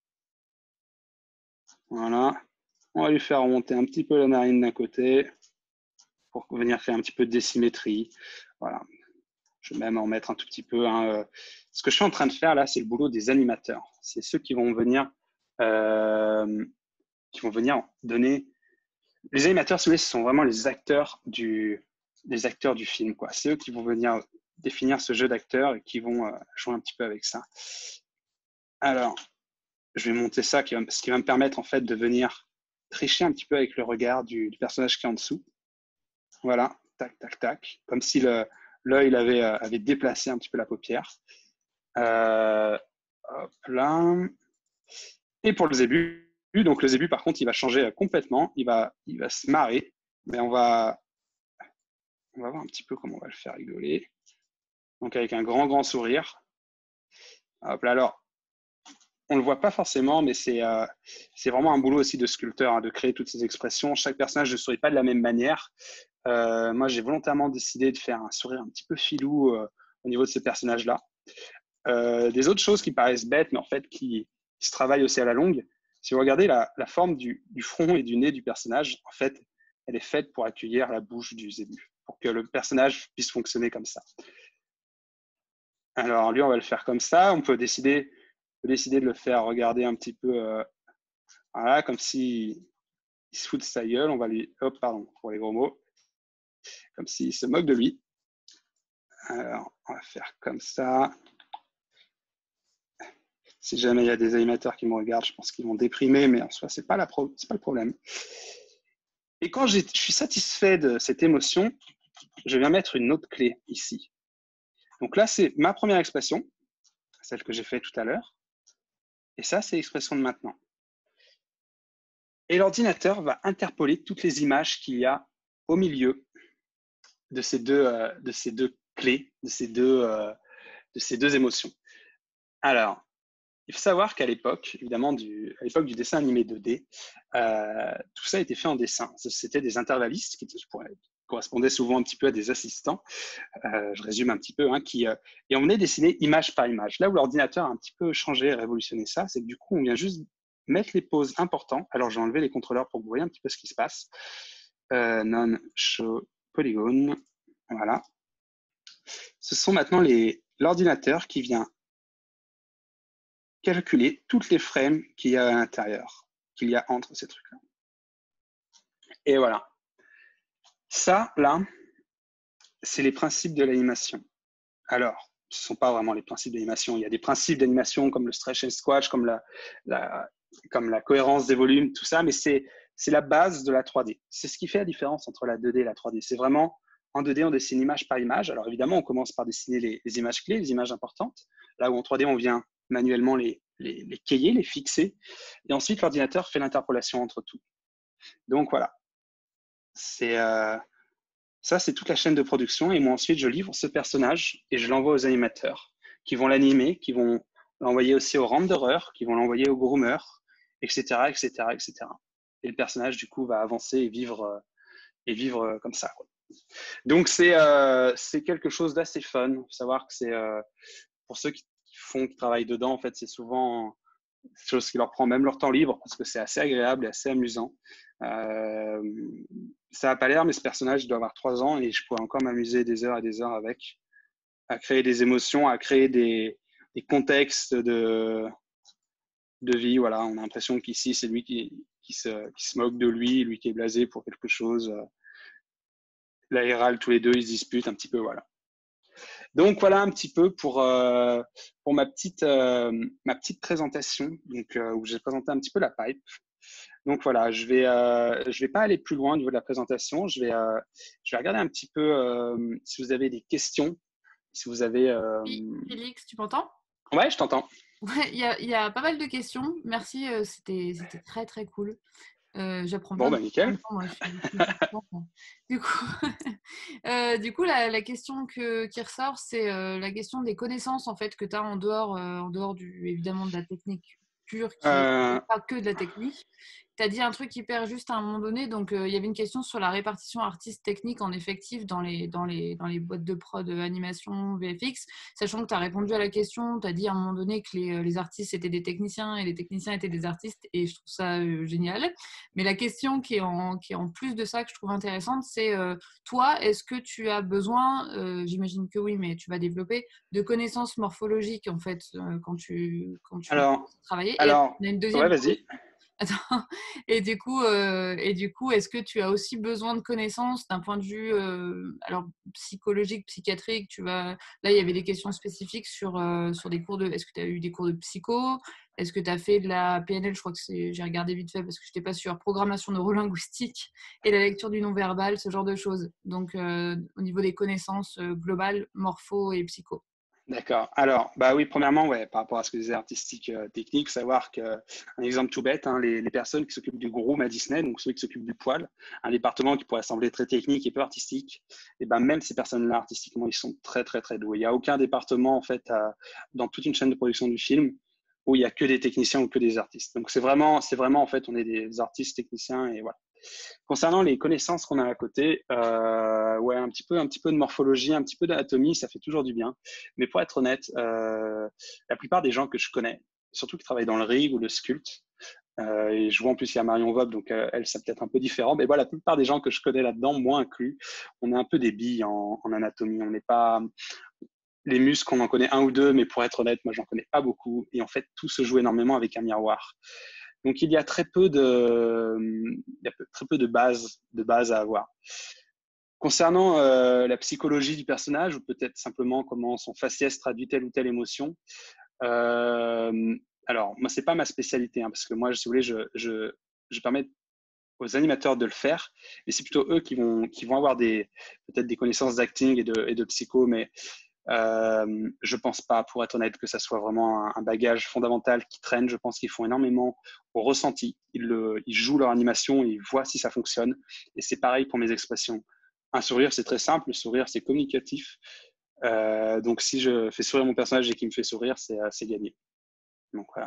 Voilà. On va lui faire remonter un petit peu la narine d'un côté pour venir créer un petit peu de désymétrie. Voilà. Je vais même en mettre un tout petit peu. Hein. Ce que je suis en train de faire là, c'est le boulot des animateurs. C'est ceux qui vont venir, euh, qui vont venir donner. Les animateurs, si vous voulez, ce sont vraiment les acteurs du, les acteurs du film, quoi. C'est eux qui vont venir définir ce jeu d'acteurs et qui vont euh, jouer un petit peu avec ça. Alors, je vais monter ça, qui va, ce qui va me permettre en fait de venir tricher un petit peu avec le regard du, du personnage qui est en dessous. Voilà, tac, tac, tac, comme si l'œil avait, euh, avait déplacé un petit peu la paupière. Euh, hop là. Et pour le zébu, donc le zébu par contre, il va changer complètement, il va, il va se marrer, mais on va, on va voir un petit peu comment on va le faire rigoler. Donc avec un grand, grand sourire. Hop là, alors, on ne le voit pas forcément, mais c'est euh, c'est vraiment un boulot aussi de sculpteur, hein, de créer toutes ces expressions. Chaque personnage ne sourit pas de la même manière. Euh, moi, j'ai volontairement décidé de faire un sourire un petit peu filou euh, au niveau de ces personnages-là. Euh, des autres choses qui paraissent bêtes, mais en fait qui, qui se travaillent aussi à la longue. Si vous regardez la, la forme du, du front et du nez du personnage, en fait, elle est faite pour accueillir la bouche du zébu, pour que le personnage puisse fonctionner comme ça. Alors, lui, on va le faire comme ça. On peut décider, on peut décider de le faire regarder un petit peu, euh, voilà, comme s'il il se fout de sa gueule. On va lui, hop, pardon, pour les gros mots, comme s'il se moque de lui. Alors, on va faire comme ça. Si jamais il y a des animateurs qui me regardent, je pense qu'ils vont déprimer, mais en soi, ce n'est pas, pas le problème. Et quand je suis satisfait de cette émotion, je viens mettre une autre clé ici. Donc là, c'est ma première expression, celle que j'ai faite tout à l'heure. Et ça, c'est l'expression de maintenant. Et l'ordinateur va interpoler toutes les images qu'il y a au milieu de ces deux, euh, de ces deux clés, de ces deux, euh, de ces deux émotions. Alors, il faut savoir qu'à l'époque, évidemment, du, à l'époque du dessin animé deux D, euh, tout ça a été fait en dessin. C'était des intervallistes qui correspondaient souvent un petit peu à des assistants. Euh, je résume un petit peu, hein, qui euh, et on venait dessiner image par image. Là où l'ordinateur a un petit peu changé et révolutionné ça, c'est que du coup, on vient juste mettre les poses importantes. Alors, j'ai enlevé les contrôleurs pour que vous voyez un petit peu ce qui se passe. Euh, non-show polygone, voilà. Ce sont maintenant les, l'ordinateur qui vient calculer toutes les frames qu'il y a à l'intérieur, qu'il y a entre ces trucs-là. Et voilà. Ça, là, c'est les principes de l'animation. Alors, ce ne sont pas vraiment les principes d'animation. Il y a des principes d'animation comme le stretch and squash, comme la, la, comme la cohérence des volumes, tout ça, mais c'est, c'est la base de la trois D. C'est ce qui fait la différence entre la deux D et la trois D. C'est vraiment, en deux D, on dessine image par image. Alors évidemment, on commence par dessiner les, les images clés, les images importantes. Là où en trois D, on vient manuellement les, les, les cahier, les fixer. Et ensuite, l'ordinateur fait l'interpolation entre tout. Donc voilà. C'est, euh, ça, c'est toute la chaîne de production. Et moi, ensuite, je livre ce personnage et je l'envoie aux animateurs qui vont l'animer, qui vont l'envoyer aussi au renderer, qui vont l'envoyer au groomer, et cetera, et cetera, et cetera. Et le personnage, du coup, va avancer et vivre, euh, et vivre euh, comme ça, quoi. Donc, c'est, euh, c'est quelque chose d'assez fun. Il faut savoir que c'est, euh, pour ceux qui, qui font, qui travaillent dedans, en fait, c'est souvent quelque chose qui leur prend même leur temps libre parce que c'est assez agréable et assez amusant. Euh, ça n'a pas l'air, mais ce personnage doit avoir trois ans et je pourrais encore m'amuser des heures et des heures avec, à créer des émotions, à créer des, des contextes de, de vie. Voilà, on a l'impression qu'ici, c'est lui qui, qui, se, qui se moque de lui, lui qui est blasé pour quelque chose. La Hérald, tous les deux, ils se disputent un petit peu, voilà. Donc voilà un petit peu pour, euh, pour ma, petite, euh, ma petite présentation, donc, euh, où j'ai présenté un petit peu la pipe. Donc voilà, je vais, euh, je vais pas aller plus loin au niveau de la présentation. Je vais, euh, je vais regarder un petit peu euh, si vous avez des questions, si vous avez. Euh... Oui, Félix, tu m'entends? Ouais, je t'entends. Ouais, il y a, y a pas mal de questions. Merci, euh, c'était, c'était très très cool. Euh, j'apprends Bon, plein de bah choses en nickel. même temps, moi, je suis, je suis contente. Du coup, euh, du coup la, la question que, qui ressort, c'est euh, la question des connaissances en fait, que tu as en dehors, euh, en dehors du, évidemment de la technique pure, qui Euh, n'est pas que de la technique. tu as dit un truc hyper juste à un moment donné. Donc, il euh, y avait une question sur la répartition artiste-technique en effectif dans les, dans, les, dans les boîtes de prod, euh, animation, V F X. Sachant que tu as répondu à la question, tu as dit à un moment donné que les, les artistes étaient des techniciens et les techniciens étaient des artistes. Et je trouve ça euh, génial. Mais la question qui est, en, qui est en plus de ça que je trouve intéressante, c'est euh, toi, est-ce que tu as besoin, euh, j'imagine que oui, mais tu vas développer, de connaissances morphologiques en fait euh, quand tu, quand tu Alors, travailles. Et alors, on a une ouais, deuxième. vas-y. Attends. Et du coup, euh, et du coup, est-ce que tu as aussi besoin de connaissances d'un point de vue euh, alors psychologique, psychiatrique? Tu vas là, il y avait des questions spécifiques sur euh, sur des cours de. Est-ce que tu as eu des cours de psycho? Est-ce que tu as fait de la P N L? Je crois que c'est. J'ai regardé vite fait parce que je n'étais pas sûre. Programmation neurolinguistique et la lecture du non-verbal, ce genre de choses. Donc, euh, au niveau des connaissances euh, globales, morpho et psycho. D'accord. Alors, bah oui, premièrement, ouais, par rapport à ce que disait artistique euh, technique, savoir que, un exemple tout bête, hein, les, les personnes qui s'occupent du groom à Disney, donc ceux qui s'occupent du poil, un département qui pourrait sembler très technique et peu artistique, et ben même ces personnes-là, artistiquement, ils sont très, très, très doués. Il n'y a aucun département, en fait, à, dans toute une chaîne de production du film où il n'y a que des techniciens ou que des artistes. Donc, c'est vraiment, c'est vraiment, en fait, on est des artistes, techniciens, et voilà. Concernant les connaissances qu'on a à côté, euh, ouais, un petit peu, un petit peu de morphologie, un petit peu d'anatomie, ça fait toujours du bien. Mais pour être honnête, euh, la plupart des gens que je connais, surtout qui travaillent dans le rig ou le sculpte, euh, et je vois en plus il y a Marion Vob, donc euh, elle, c'est peut-être un peu différent. Mais voilà, la plupart des gens que je connais là-dedans, moi inclus, on est un peu des billes en, en anatomie. On n'est pas les muscles, on en connaît un ou deux, mais pour être honnête, moi j'en connais pas beaucoup. Et en fait, tout se joue énormément avec un miroir. Donc il y a très peu de, il y a très peu de bases, de bases à avoir. Concernant euh, la psychologie du personnage, ou peut-être simplement comment son faciès traduit telle ou telle émotion, euh, alors moi c'est pas ma spécialité, hein, parce que moi, si vous voulez, je, je, je permets aux animateurs de le faire, et c'est plutôt eux qui vont, qui vont avoir des, peut-être des connaissances d'acting et de, et de psycho, mais euh, je pense pas, pour être honnête, que ça soit vraiment un, un bagage fondamental qui traîne. Je pense qu'ils font énormément au ressenti. Ils, le, ils jouent leur animation, ils voient si ça fonctionne. Et c'est pareil pour mes expressions. Un sourire, c'est très simple. Le sourire, c'est communicatif. Euh, donc, si je fais sourire mon personnage et qu'il me fait sourire, c'est, c'est gagné. Donc, voilà.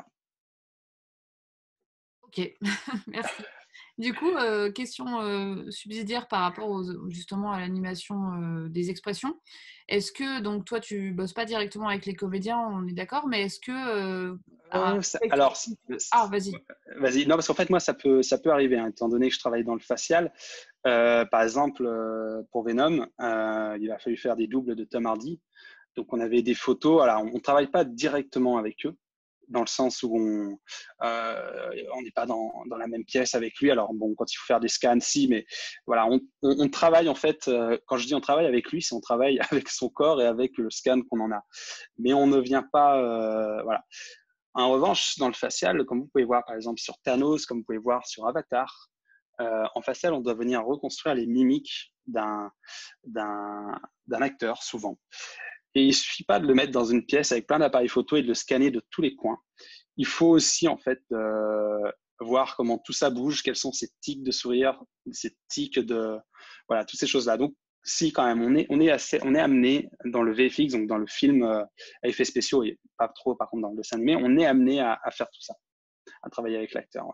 Ok, merci. Du coup, euh, question euh, subsidiaire par rapport aux, justement à l'animation euh, des expressions. Est-ce que, donc toi, tu bosses pas directement avec les comédiens, on est d'accord, mais est-ce que... euh, un Euh, ça, spectre- alors, Ah, vas-y. vas-y. Non, parce qu'en fait, moi, ça peut, ça peut arriver, hein, étant donné que je travaille dans le facial. Euh, par exemple, euh, pour Venom, euh, il a fallu faire des doubles de Tom Hardy. Donc, on avait des photos. Alors, on ne travaille pas directement avec eux, dans le sens où on euh, on n'est pas dans, dans la même pièce avec lui. Alors, bon, quand il faut faire des scans, si, mais voilà, on, on, on travaille en fait. Euh, quand je dis on travaille avec lui, c'est on travaille avec son corps et avec le scan qu'on en a. Mais on ne vient pas, euh, voilà. En revanche, dans le facial, comme vous pouvez voir par exemple sur Thanos, comme vous pouvez voir sur Avatar, euh, en facial, on doit venir reconstruire les mimiques d'un, d'un, d'un acteur, souvent. Et il ne suffit pas de le mettre dans une pièce avec plein d'appareils photo et de le scanner de tous les coins. Il faut aussi, en fait, euh, voir comment tout ça bouge, quels sont ces tics de sourire, ces tics de... Voilà, toutes ces choses-là. Donc, si, quand même, on est, on est, assez, on est amené dans le V F X, donc dans le film euh, à effets spéciaux, et pas trop, par contre, dans le dessin animé, on est amené à, à faire tout ça, à travailler avec l'acteur. Ouais.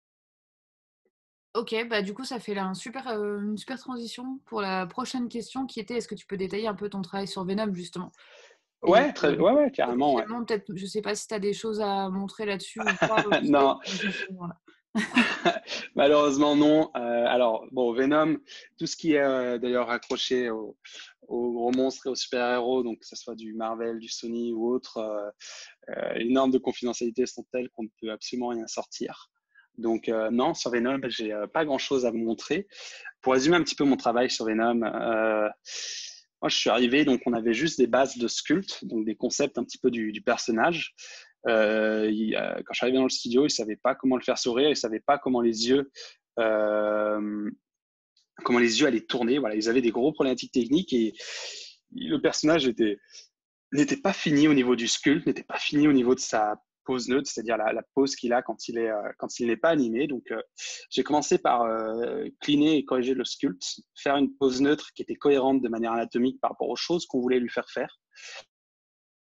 Ok, bah du coup, ça fait là un super, euh, une super transition pour la prochaine question qui était, est-ce que tu peux détailler un peu ton travail sur Venom, justement? Et Ouais, très, euh, ouais, ouais, carrément, ouais. potentiellement, peut-être, je sais pas si tu as des choses à montrer là-dessus ou pas. Ou si Non, t'as- voilà. malheureusement non. Euh, alors bon, Venom, tout ce qui est euh, d'ailleurs accroché aux, aux gros monstres et aux super-héros, donc que ce soit du Marvel, du Sony ou autre, euh, euh, les normes de confidentialité sont telles qu'on ne peut absolument rien sortir. Donc euh, non, sur Venom, j'ai euh, pas grand-chose à vous montrer. Pour résumer un petit peu mon travail sur Venom, euh, moi je suis arrivé, donc on avait juste des bases de sculpte, donc des concepts un petit peu du, du personnage. Euh, il, euh, quand je suis arrivé dans le studio, ils ne savaient pas comment le faire sourire, ils ne savaient pas comment les yeux, euh, comment les yeux allaient tourner. Voilà, ils avaient des gros problématiques techniques et le personnage était, n'était pas fini au niveau du sculpte, n'était pas fini au niveau de sa pose neutre, c'est-à-dire la, la pose qu'il a quand il est euh, quand il n'est pas animé. Donc, euh, j'ai commencé par euh, cleaner et corriger le sculpte, faire une pose neutre qui était cohérente de manière anatomique par rapport aux choses qu'on voulait lui faire faire.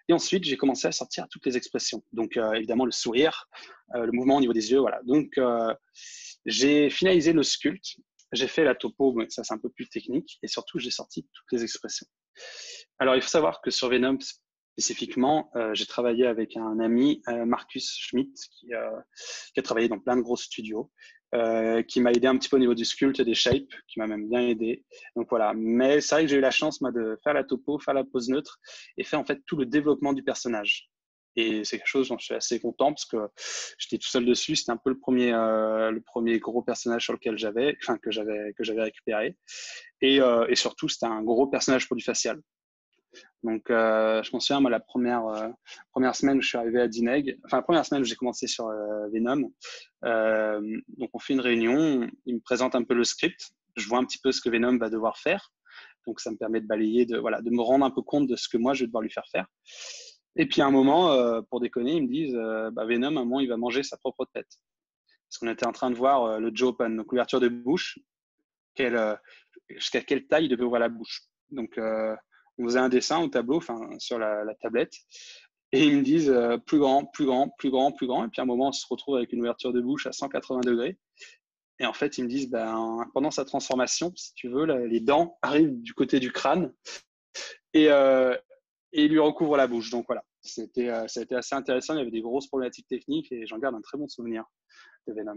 Et ensuite, j'ai commencé à sortir toutes les expressions. Donc, euh, évidemment, le sourire, euh, le mouvement au niveau des yeux, voilà. Donc, euh, j'ai finalisé le sculpte. J'ai fait la topo, mais ça, c'est un peu plus technique. Et surtout, j'ai sorti toutes les expressions. Alors, il faut savoir que sur Venom, spécifiquement, euh, j'ai travaillé avec un ami, euh, Marcus Schmidt, qui, euh, qui a travaillé dans plein de gros studios, euh, qui m'a aidé un petit peu au niveau du sculpte et des shapes, qui m'a même bien aidé. Donc voilà. Mais c'est vrai que j'ai eu la chance, moi, de faire la topo, faire la pose neutre et faire en fait tout le développement du personnage. Et c'est quelque chose dont je suis assez content parce que j'étais tout seul dessus. C'était un peu le premier, euh, le premier gros personnage sur lequel j'avais, enfin que j'avais que j'avais récupéré. Et, euh, et surtout, c'était un gros personnage pour du facial. Donc, euh, je m'en souviens, moi, la première, euh, première semaine où je suis arrivé à Dineg, enfin, la première semaine où j'ai commencé sur euh, Venom, euh, donc on fait une réunion, il me présente un peu le script, je vois un petit peu ce que Venom va devoir faire, donc ça me permet de balayer, de, voilà, de me rendre un peu compte de ce que moi, je vais devoir lui faire faire. Et puis, à un moment, euh, pour déconner, ils me disent, euh, bah, Venom, à un moment, il va manger sa propre tête. Parce qu'on était en train de voir euh, le Joe Open, donc l'ouverture de bouche, quelle, euh, jusqu'à quelle taille il devait ouvrir la bouche. Donc, euh, on faisait un dessin au tableau, enfin sur la, la tablette, et ils me disent euh, plus grand, plus grand, plus grand, plus grand. Et puis à un moment, on se retrouve avec une ouverture de bouche à cent quatre-vingts degrés. Et en fait, ils me disent, ben, pendant sa transformation, si tu veux, là, les dents arrivent du côté du crâne et, euh, et ils lui recouvrent la bouche. Donc voilà, c'était, euh, ça a été assez intéressant. Il y avait des grosses problématiques techniques et j'en garde un très bon souvenir de Venom.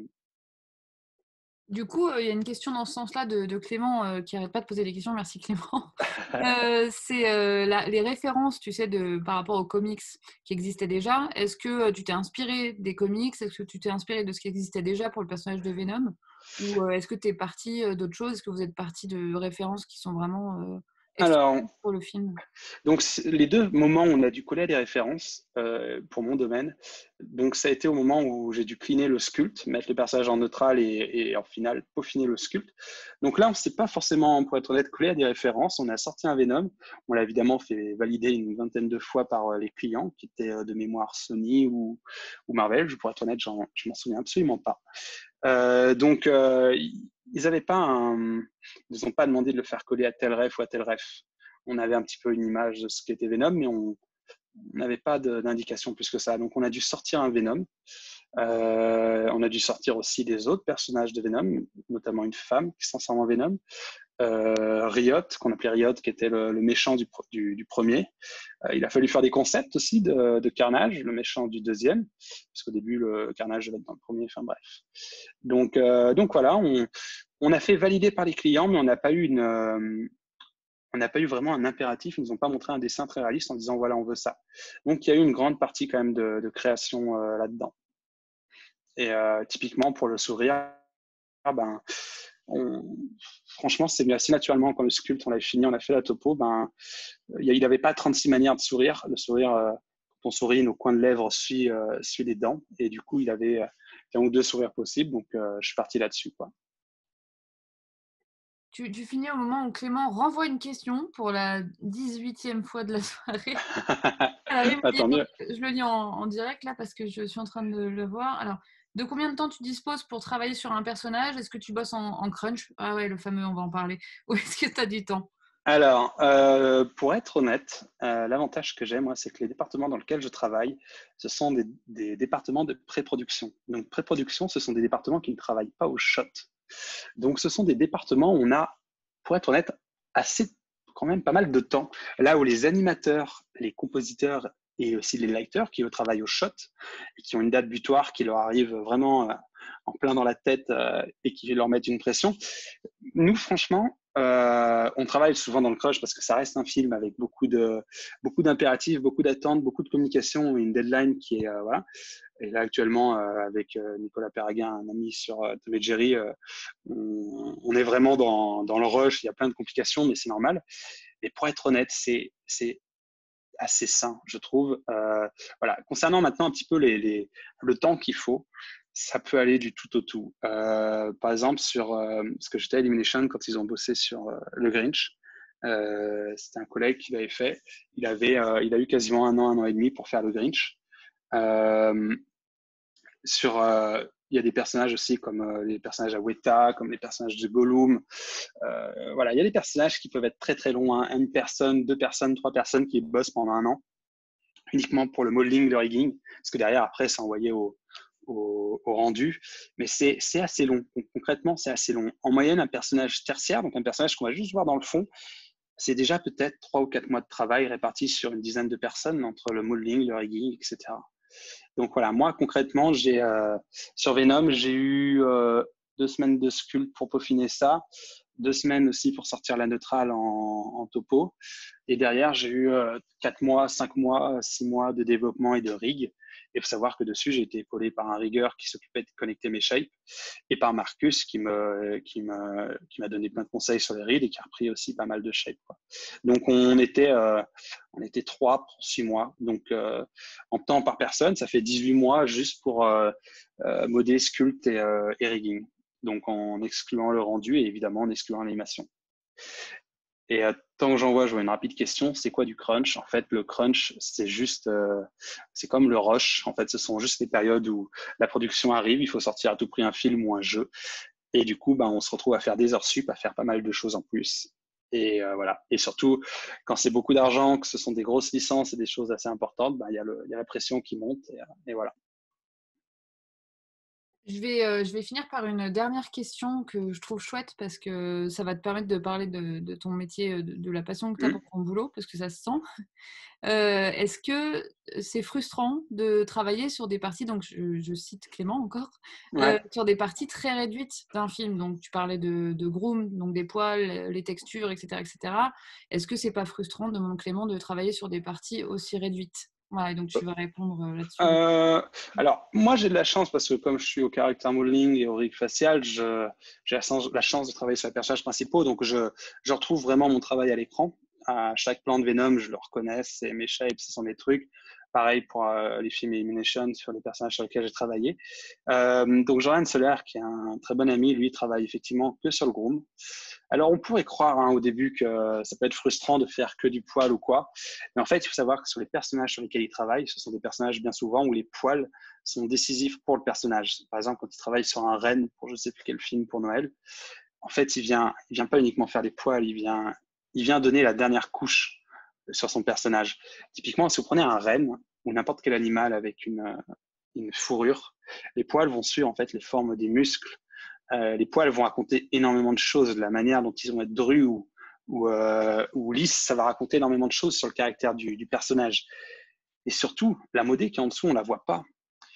Du coup, euh, il y a une question dans ce sens-là de, de Clément euh, qui n'arrête pas de poser des questions. Merci Clément. Euh, c'est euh, la- les références, tu sais, de, par rapport aux comics qui existaient déjà. Est-ce que euh, tu t'es inspiré des comics? Est-ce que tu t'es inspiré de ce qui existait déjà pour le personnage de Venom? Ou euh, est-ce que tu es parti euh, d'autres choses? Est-ce que vous êtes parti de références qui sont vraiment euh, Alors, exclusives pour le film? donc, les deux moments où on a dû coller à des références euh, pour mon domaine, donc ça a été au moment où j'ai dû cleaner le sculpte, mettre le personnage en neutral et, et en final peaufiner le sculpte. Donc là, on ne s'est pas forcément, pour être honnête, collé à des références. On a sorti un Venom. On l'a évidemment fait valider une vingtaine de fois par euh, les clients, qui étaient euh, de mémoire Sony ou, ou Marvel. Je pourrais être honnête, j'en, je m'en souviens absolument pas. Euh, donc, euh, ils n'avaient pas un, ils n'ont pas demandé de le faire coller à tel ref ou à tel ref. On avait un petit peu une image de ce qu'était Venom, mais on n'avait pas d'indication plus que ça. Donc, on a dû sortir un Venom. Euh, on a dû sortir aussi des autres personnages de Venom, notamment une femme qui se transforme en Venom. Euh, Riot, qu'on appelait Riot, qui était le, le méchant du, du, du premier. Euh, il a fallu faire des concepts aussi de, de Carnage, le méchant du deuxième, parce qu'au début, le Carnage devait être dans le premier, enfin bref. Donc, euh, donc voilà, on, on a fait valider par les clients, mais on n'a pas eu une, euh, on n'a pas eu vraiment un impératif. Ils nous ont pas montré un dessin très réaliste en disant voilà, on veut ça. Donc il y a eu une grande partie quand même de, de création euh, là-dedans. Et euh, typiquement pour le sourire, ben, on, franchement, c'est venu assez naturellement quand le sculpte, on l'a fini, on a fait la topo. Ben, il n'avait pas trente-six manières de sourire. Le sourire, euh, quand on sourit, nos coins de lèvres suivent, euh, suivent les dents. Et du coup, il avait euh, un ou deux sourires possibles. Donc, euh, je suis parti là-dessus, quoi. Tu, tu finis au moment où Clément renvoie une question pour la dix-huitième fois de la soirée. Alors, il me Ah, dit, tant donc, mieux. je le lis en, en direct là parce que je suis en train de le voir. Alors, de combien de temps tu disposes pour travailler sur un personnage? Est-ce que tu bosses en, en crunch? Ah ouais, le fameux, on va en parler. Ou est-ce que tu as du temps? Alors, euh, pour être honnête, euh, l'avantage que j'ai, moi, c'est que les départements dans lesquels je travaille, ce sont des, des départements de pré-production. Donc, pré-production, ce sont des départements qui ne travaillent pas au shot. Donc, ce sont des départements où on a, pour être honnête, assez, quand même pas mal de temps. Là où les animateurs, les compositeurs et aussi les lighters qui eux travaillent au shot et qui ont une date butoir qui leur arrive vraiment euh, en plein dans la tête euh, et qui leur mettent une pression. Nous, franchement, euh, on travaille souvent dans le crush parce que ça reste un film avec beaucoup de beaucoup d'impératifs, beaucoup d'attentes, beaucoup de communication, une deadline qui est euh, voilà. Et là, actuellement, euh, avec euh, Nicolas Perraguin, un ami sur euh, Tom et Jerry, euh, on, on, est vraiment dans, dans le rush. Il y a plein de complications, mais c'est normal. Et pour être honnête, c'est c'est assez sain, je trouve. Euh, voilà. Concernant maintenant un petit peu les, les, le temps qu'il faut, ça peut aller du tout au tout. Euh, par exemple, sur euh, ce que j'étais à Illumination quand ils ont bossé sur euh, le Grinch, euh, c'était un collègue qui l'avait fait. Il avait, euh, il a eu quasiment un an, un an et demi pour faire le Grinch. Euh, sur, euh, il y a des personnages aussi comme euh, les personnages à Weta, comme les personnages de Gollum. Euh, voilà, il y a des personnages qui peuvent être très très longs. Hein. Une personne, deux personnes, trois personnes qui bossent pendant un an. uniquement pour le modeling, le rigging, parce que derrière, après, c'est envoyé au, au, au rendu. Mais c'est assez long. Donc, concrètement, c'est assez long. En moyenne, un personnage tertiaire, donc un personnage qu'on va juste voir dans le fond, c'est déjà peut-être trois ou quatre mois de travail répartis sur une dizaine de personnes entre le modeling, le rigging, et cetera. Donc voilà, moi concrètement, j'ai euh, sur Venom, j'ai eu euh, deux semaines de sculpt pour peaufiner ça, deux semaines aussi pour sortir la neutrale en, en topo, et derrière j'ai eu euh, quatre mois, cinq mois, six mois de développement et de rig. Et il faut savoir que dessus, j'ai été épaulé par un rigueur qui s'occupait de connecter mes shapes et par Marcus qui me qui me qui m'a donné plein de conseils sur les reads et qui a repris aussi pas mal de shapes, quoi. Donc on était euh, on était trois pour six mois. Donc euh, en temps par personne, ça fait dix-huit mois juste pour euh, euh, modder, sculpt et, euh, et rigging. Donc en excluant le rendu et évidemment en excluant l'animation. Et euh, tant que j'en vois, je vois une rapide question, c'est quoi du crunch? En fait, le crunch, c'est juste, euh, c'est comme le rush. En fait, ce sont juste les périodes où la production arrive, il faut sortir à tout prix un film ou un jeu. Et du coup, ben, on se retrouve à faire des heures sup, à faire pas mal de choses en plus. Et euh, voilà. Et surtout, quand c'est beaucoup d'argent, que ce sont des grosses licences et des choses assez importantes, ben, il y a le, il y a la pression qui monte. Et, et voilà. Je vais, euh, je vais finir par une dernière question que je trouve chouette parce que ça va te permettre de parler de, de ton métier, euh, de, de la passion que tu as Mmh. pour ton boulot, parce que ça se sent. Euh, Est-ce que c'est frustrant de travailler sur des parties, donc je, je cite Clément encore, euh, Ouais. sur des parties très réduites d'un film? Donc tu parlais de, de groom, donc des poils, les textures, et cetera, et cetera. Est-ce que c'est pas frustrant, demande Clément, de travailler sur des parties aussi réduites? Voilà, et donc tu vas répondre euh, là-dessus. Euh, alors, moi, j'ai de la chance parce que comme je suis au character modeling et au rig facial, je- j'ai la, chance- la chance de travailler sur les personnages principaux. Donc, je, je retrouve vraiment mon travail à l'écran. À chaque plan de Venom, je le reconnais, c'est mes shapes, ce sont mes trucs. Pareil pour euh, les films Elimination sur les personnages sur lesquels j'ai travaillé. Euh, donc, Jordan Soler, qui est un très bon ami, lui, travaille effectivement que sur le groom. Alors, on pourrait croire hein, au début que ça peut être frustrant de faire que du poil ou quoi. Mais en fait, il faut savoir que sur les personnages sur lesquels il travaille, ce sont des personnages bien souvent où les poils sont décisifs pour le personnage. Par exemple, quand il travaille sur un renne pour je ne sais plus quel film pour Noël, en fait, il vient, il vient pas uniquement faire des poils, il vient, il vient donner la dernière couche sur son personnage. Typiquement, si vous prenez un renne ou n'importe quel animal avec une, une fourrure, les poils vont suivre en fait les formes des muscles. Euh, les poils vont raconter énormément de choses, de la manière dont ils vont être drus ou, ou, euh, ou lisses, ça va raconter énormément de choses sur le caractère du, du personnage. Et surtout, la modée qui est en dessous, on la voit pas.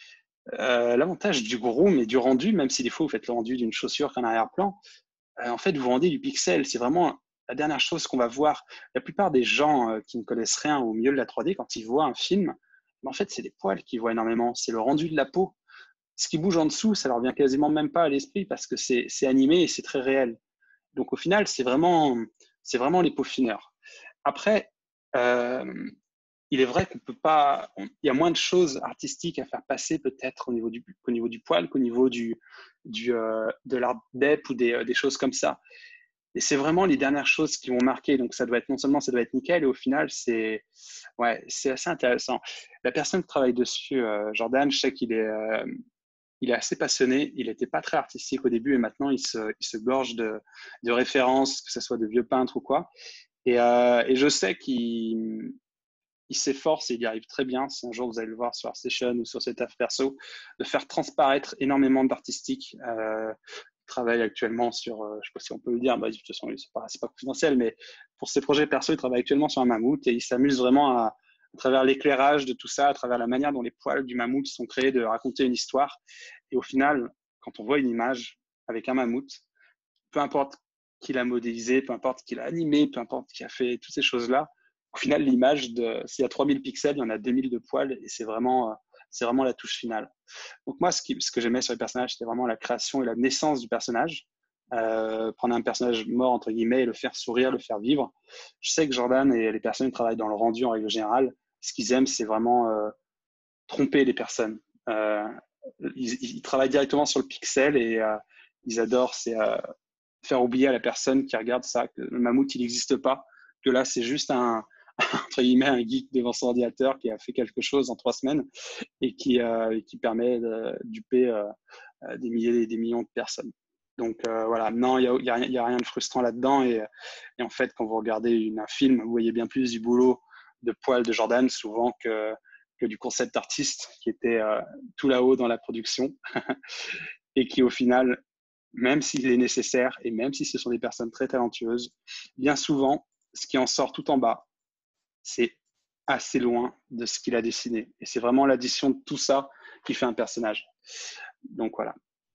Euh, L'avantage du groom et du rendu, même si des fois vous faites le rendu d'une chaussure qu'un arrière-plan, euh, en fait, vous rendez du pixel. C'est vraiment la dernière chose qu'on va voir. La plupart des gens euh, qui ne connaissent rien au milieu de la trois D, quand ils voient un film, en fait, c'est des poils qu'ils voient énormément. C'est le rendu de la peau. Ce qui bouge en dessous, ça leur vient quasiment même pas à l'esprit parce que c'est animé et c'est très réel. Donc au final, c'est vraiment, c'est vraiment les peaufineurs. Après, euh, il est vrai qu'on peut pas, on, il y a moins de choses artistiques à faire passer peut-être au niveau du, au niveau du poil qu'au niveau du, du euh, de l'art dep ou des, des choses comme ça. Et c'est vraiment les dernières choses qui vont marquer. Donc ça doit être non seulement ça doit être nickel, et au final c'est ouais c'est assez intéressant. La personne qui travaille dessus, euh, Jordan, je sais qu'il est euh, il est assez passionné. Il n'était pas très artistique au début et maintenant il se, il se gorge de, de références, que ce soit de vieux peintres ou quoi. Et, euh, et je sais qu'il il s'efforce et il y arrive très bien, si un jour vous allez le voir sur ArtStation ou sur ses taf perso, de faire transparaître énormément d'artistique. Euh, il travaille actuellement sur, euh, je ne sais pas si on peut le dire, bah, de toute façon, ce n'est pas, pas confidentiel, mais pour ses projets perso, il travaille actuellement sur un mammouth et il s'amuse vraiment à, à travers l'éclairage de tout ça, à travers la manière dont les poils du mammouth sont créés, de raconter une histoire. Et au final, quand on voit une image avec un mammouth, peu importe qui l'a modélisé, peu importe qui l'a animé, peu importe qui a fait toutes ces choses-là, au final, l'image, de, s'il y a trois mille pixels, il y en a deux mille de poils et c'est vraiment, c'est vraiment la touche finale. Donc moi, ce, qui, ce que j'aimais sur les personnages, c'était vraiment la création et la naissance du personnage. Euh, prendre un personnage mort, entre guillemets, et le faire sourire, le faire vivre. Je sais que Jordan et les personnes qui travaillent dans le rendu en règle générale, ce qu'ils aiment, c'est vraiment euh, tromper les personnes. Euh, ils, ils, travaillent directement sur le pixel et euh, ils adorent c'est, euh, faire oublier à la personne qui regarde ça que le mammouth, il n'existe pas, que là, c'est juste un, entre guillemets, un geek devant son ordinateur qui a fait quelque chose en trois semaines et qui, euh, qui permet de duper euh, des milliers et des millions de personnes. Donc euh, voilà, non, il n'y a, y a, y a rien de frustrant là-dedans. Et, et en fait, quand vous regardez une, un film, vous voyez bien plus du boulot de poils de Jordan souvent que, que du concept artiste qui était euh, tout là-haut dans la production et qui au final, même s'il est nécessaire et même si ce sont des personnes très talentueuses, bien souvent, ce qui en sort tout en bas, c'est assez loin de ce qu'il a dessiné. Et c'est vraiment l'addition de tout ça qui fait un personnage. Donc voilà.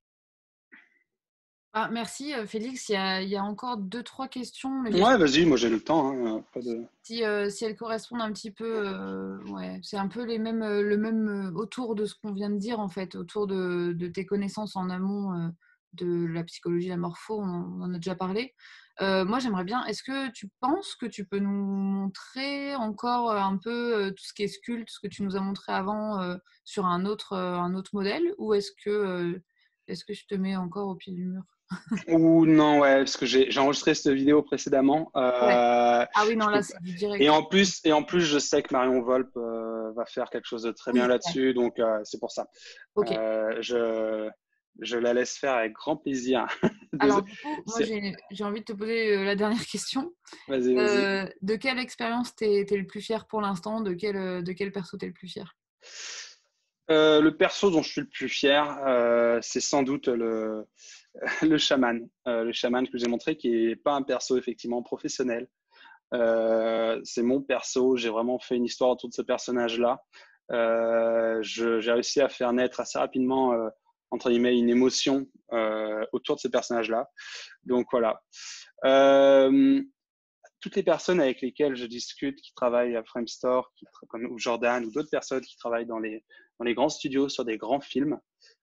Ah, merci euh, Félix, il y a, il y a encore deux, trois questions, mais Ouais, j'espère vas-y, moi j'ai le temps. Hein, pas de... si, euh, si elles correspondent un petit peu, euh, ouais, c'est un peu les mêmes, euh, le même euh, autour de ce qu'on vient de dire en fait, autour de, de tes connaissances en amont euh, de la psychologie, la morpho, on, on en a déjà parlé. Euh, moi j'aimerais bien, est-ce que tu penses que tu peux nous montrer encore euh, un peu euh, tout ce qui est sculpte, ce que tu nous as montré avant euh, sur un autre, euh, un autre modèle, ou est-ce que, euh, est-ce que je te mets encore au pied du mur? Ou non, ouais, parce que j'ai j'ai enregistré cette vidéo précédemment. Ouais. Euh, Ah oui, je non, là peux pas- c'est du Et direct. en plus, et en plus, je sais que Marion Volpe euh, va faire quelque chose de très Oui, bien c'est vrai. là-dessus, donc euh, c'est pour ça. Ok. Euh, je, je la laisse faire avec grand plaisir. Alors, Désolé. du coup, moi, C'est- j'ai j'ai envie de te poser euh, la dernière question. Vas-y, vas-y. Euh, de quelle expérience t'es, t'es le plus fier pour l'instant? De quel, euh, de quel perso t'es le plus fier? Euh, le perso dont je suis le plus fier, euh, c'est sans doute le, le chaman. Euh, le chaman que j'ai montré, qui est pas un perso effectivement professionnel. Euh, c'est mon perso. J'ai vraiment fait une histoire autour de ce personnage-là. Euh, je- j'ai réussi à faire naître assez rapidement, euh, entre guillemets, une émotion euh, autour de ce personnage-là. Donc voilà. Euh, Toutes les personnes avec lesquelles je discute, qui travaillent à Framestore, qui, comme ou Jordan, ou d'autres personnes qui travaillent dans les, dans les grands studios sur des grands films,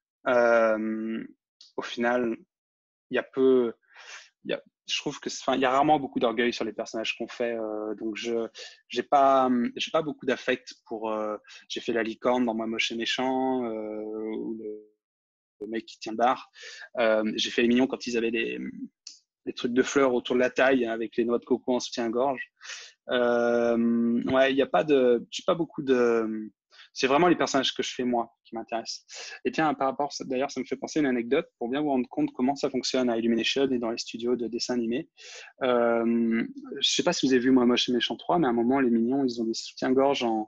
euh, au final, il y a peu, il y a, je trouve que, enfin, il y a rarement beaucoup d'orgueil sur les personnages qu'on fait. Euh, donc je, j'ai pas, j'ai pas beaucoup d'affect pour. Euh, j'ai fait la licorne dans Moi moche et méchant, euh, ou le, le mec qui tient le bar. Euh, j'ai fait les mignons quand ils avaient des, des trucs de fleurs autour de la taille avec les noix de coco en soutien-gorge. Euh, ouais, il n'y a pas de, j'ai pas beaucoup de. C'est vraiment les personnages que je fais moi qui m'intéressent. Et tiens, par rapport, d'ailleurs, ça me fait penser à une anecdote pour bien vous rendre compte comment ça fonctionne à Illumination et dans les studios de dessin animé. Euh, je sais pas si vous avez vu Moi Moche et Méchant trois, mais à un moment, les mignons, ils ont des soutiens-gorge en,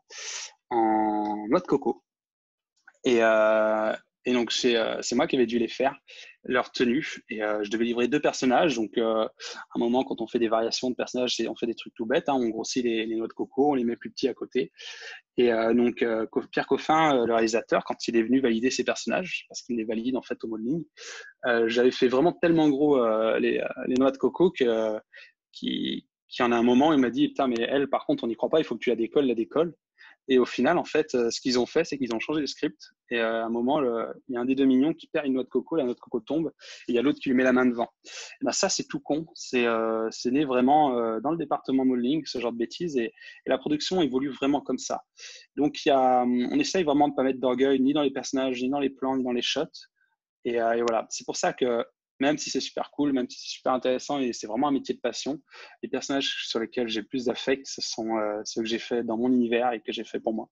en noix de coco. Et, euh, et donc, c'est euh, c'est moi qui avais dû les faire, leur tenue. Et euh, je devais livrer deux personnages. Donc, euh, à un moment, quand on fait des variations de personnages, on fait des trucs tout bêtes. Hein. On grossit les, les noix de coco, on les met plus petits à côté. Et euh, donc, euh, Pierre Coffin, euh, le réalisateur, quand il est venu valider ses personnages, parce qu'il les valide en fait au modeling, euh, j'avais fait vraiment tellement gros euh, les, les noix de coco que, euh, qui, qui en a un moment, il m'a dit, putain, mais elle, par contre, on n'y croit pas, il faut que tu la décolles, la décolle. Et au final, en fait, euh, ce qu'ils ont fait, c'est qu'ils ont changé le script. Et euh, à un moment, le, il y a un des deux mignons qui perd une noix de coco, la noix de coco tombe, et il y a l'autre qui lui met la main devant. Et ben ça, c'est tout con. C'est euh, c'est né vraiment euh, dans le département modeling, ce genre de bêtises, et, et la production évolue vraiment comme ça. Donc, il y a, on essaye vraiment de ne pas mettre d'orgueil ni dans les personnages, ni dans les plans, ni dans les shots. Et, euh, et voilà, c'est pour ça que même si c'est super cool, même si c'est super intéressant et c'est vraiment un métier de passion, les personnages sur lesquels j'ai le plus d'affect, ce sont euh, ceux que j'ai fait dans mon univers et que j'ai fait pour moi.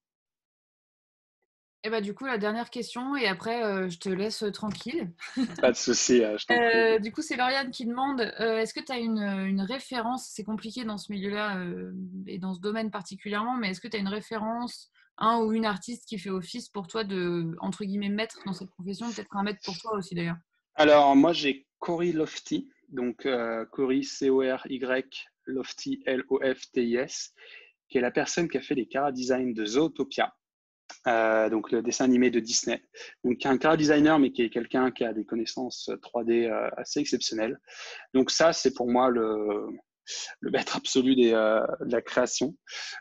Et bah du coup, la dernière question, et après, euh, je te laisse euh, tranquille. Pas de souci, euh, je t'en prie. Euh, du coup, c'est Lauriane qui demande, euh, est-ce que tu as une, une référence, c'est compliqué dans ce milieu-là euh, et dans ce domaine particulièrement, mais est-ce que tu as une référence, un ou une artiste qui fait office pour toi de, entre guillemets, maître dans cette profession, peut-être un maître pour toi aussi d'ailleurs? Alors, moi, j'ai Cory Lofty, donc euh, Cory, C O R Y, Lofty, L O F T I S, qui est la personne qui a fait les chara-design de Zootopia. Euh, donc le dessin animé de Disney. Donc qui est un chara designer, mais qui est quelqu'un qui a des connaissances trois D euh, assez exceptionnelles. Donc ça, c'est pour moi le, le maître absolu des, euh, de la création.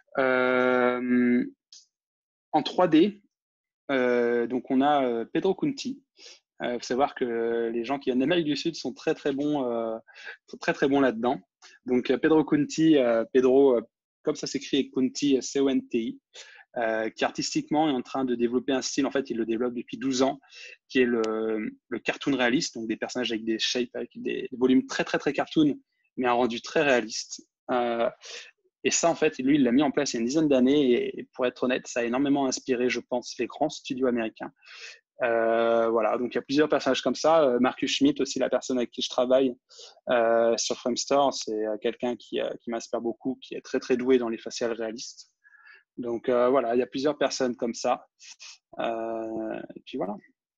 Euh, En trois D, euh, donc on a euh, Pedro Conti. Il euh, faut savoir que les gens qui viennent d'Amérique du Sud sont très très bons, euh, très très bons là-dedans. Donc Pedro Conti, euh, Pedro, euh, comme ça s'écrit, Conti, C O N T I. Euh, qui artistiquement est en train de développer un style, en fait, il le développe depuis douze ans, qui est le, le cartoon réaliste, donc des personnages avec des shapes, avec des, des volumes très, très, très cartoon, mais un rendu très réaliste. Euh, et ça, en fait, lui, il l'a mis en place il y a une dizaine d'années, et pour être honnête, ça a énormément inspiré, je pense, les grands studios américains. Euh, voilà, donc il y a plusieurs personnages comme ça. Euh, Marcus Schmidt, aussi la personne avec qui je travaille euh, sur Framestore, c'est euh, quelqu'un qui, euh, qui m'inspire beaucoup, qui est très, très doué dans les faciales réalistes. Donc euh, voilà, il y a plusieurs personnes comme ça. Euh, et puis voilà.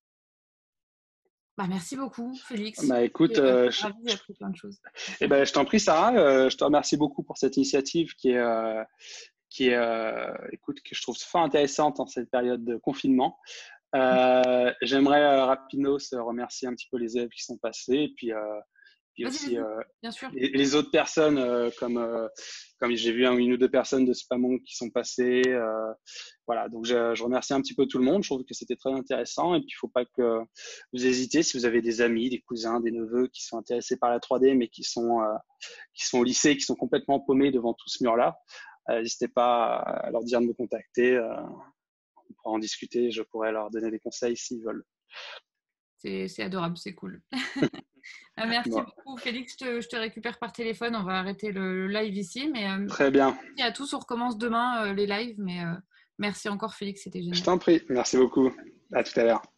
Bah, merci beaucoup, Félix. Bah écoute, Et, euh, euh, je suis je, ravie, j'ai appris plein de choses. eh ben, je t'en prie, Sarah. Euh, je te remercie beaucoup pour cette initiative qui est, euh, qui est euh, écoute, que je trouve fort intéressante en cette période de confinement. Euh, j'aimerais euh, rapidement se remercier un petit peu les élèves qui sont passés et puis, euh, puis Vas-y, aussi vas-y, euh, bien sûr. les, les autres personnes, euh, comme, euh, comme j'ai vu un, une ou deux personnes de Spamon qui sont passées. Euh, voilà, donc je, je remercie un petit peu tout le monde. Je trouve que c'était très intéressant et puis il ne faut pas que vous hésitez si vous avez des amis, des cousins, des neveux qui sont intéressés par la trois D mais qui sont, euh, qui sont au lycée, qui sont complètement paumés devant tout ce mur-là. Euh, n'hésitez pas à leur dire de me contacter. Euh, on pourra en discuter. Je pourrais leur donner des conseils s'ils veulent. C'est, c'est adorable, c'est cool. Ah, merci Bon, beaucoup, Félix. Je te, je te récupère par téléphone. On va arrêter le, le live ici. Mais euh, très bien. merci à tous. On recommence demain euh, les lives. Mais euh, merci encore, Félix. C'était Je génial. t'en prie. Merci beaucoup. À tout à l'heure.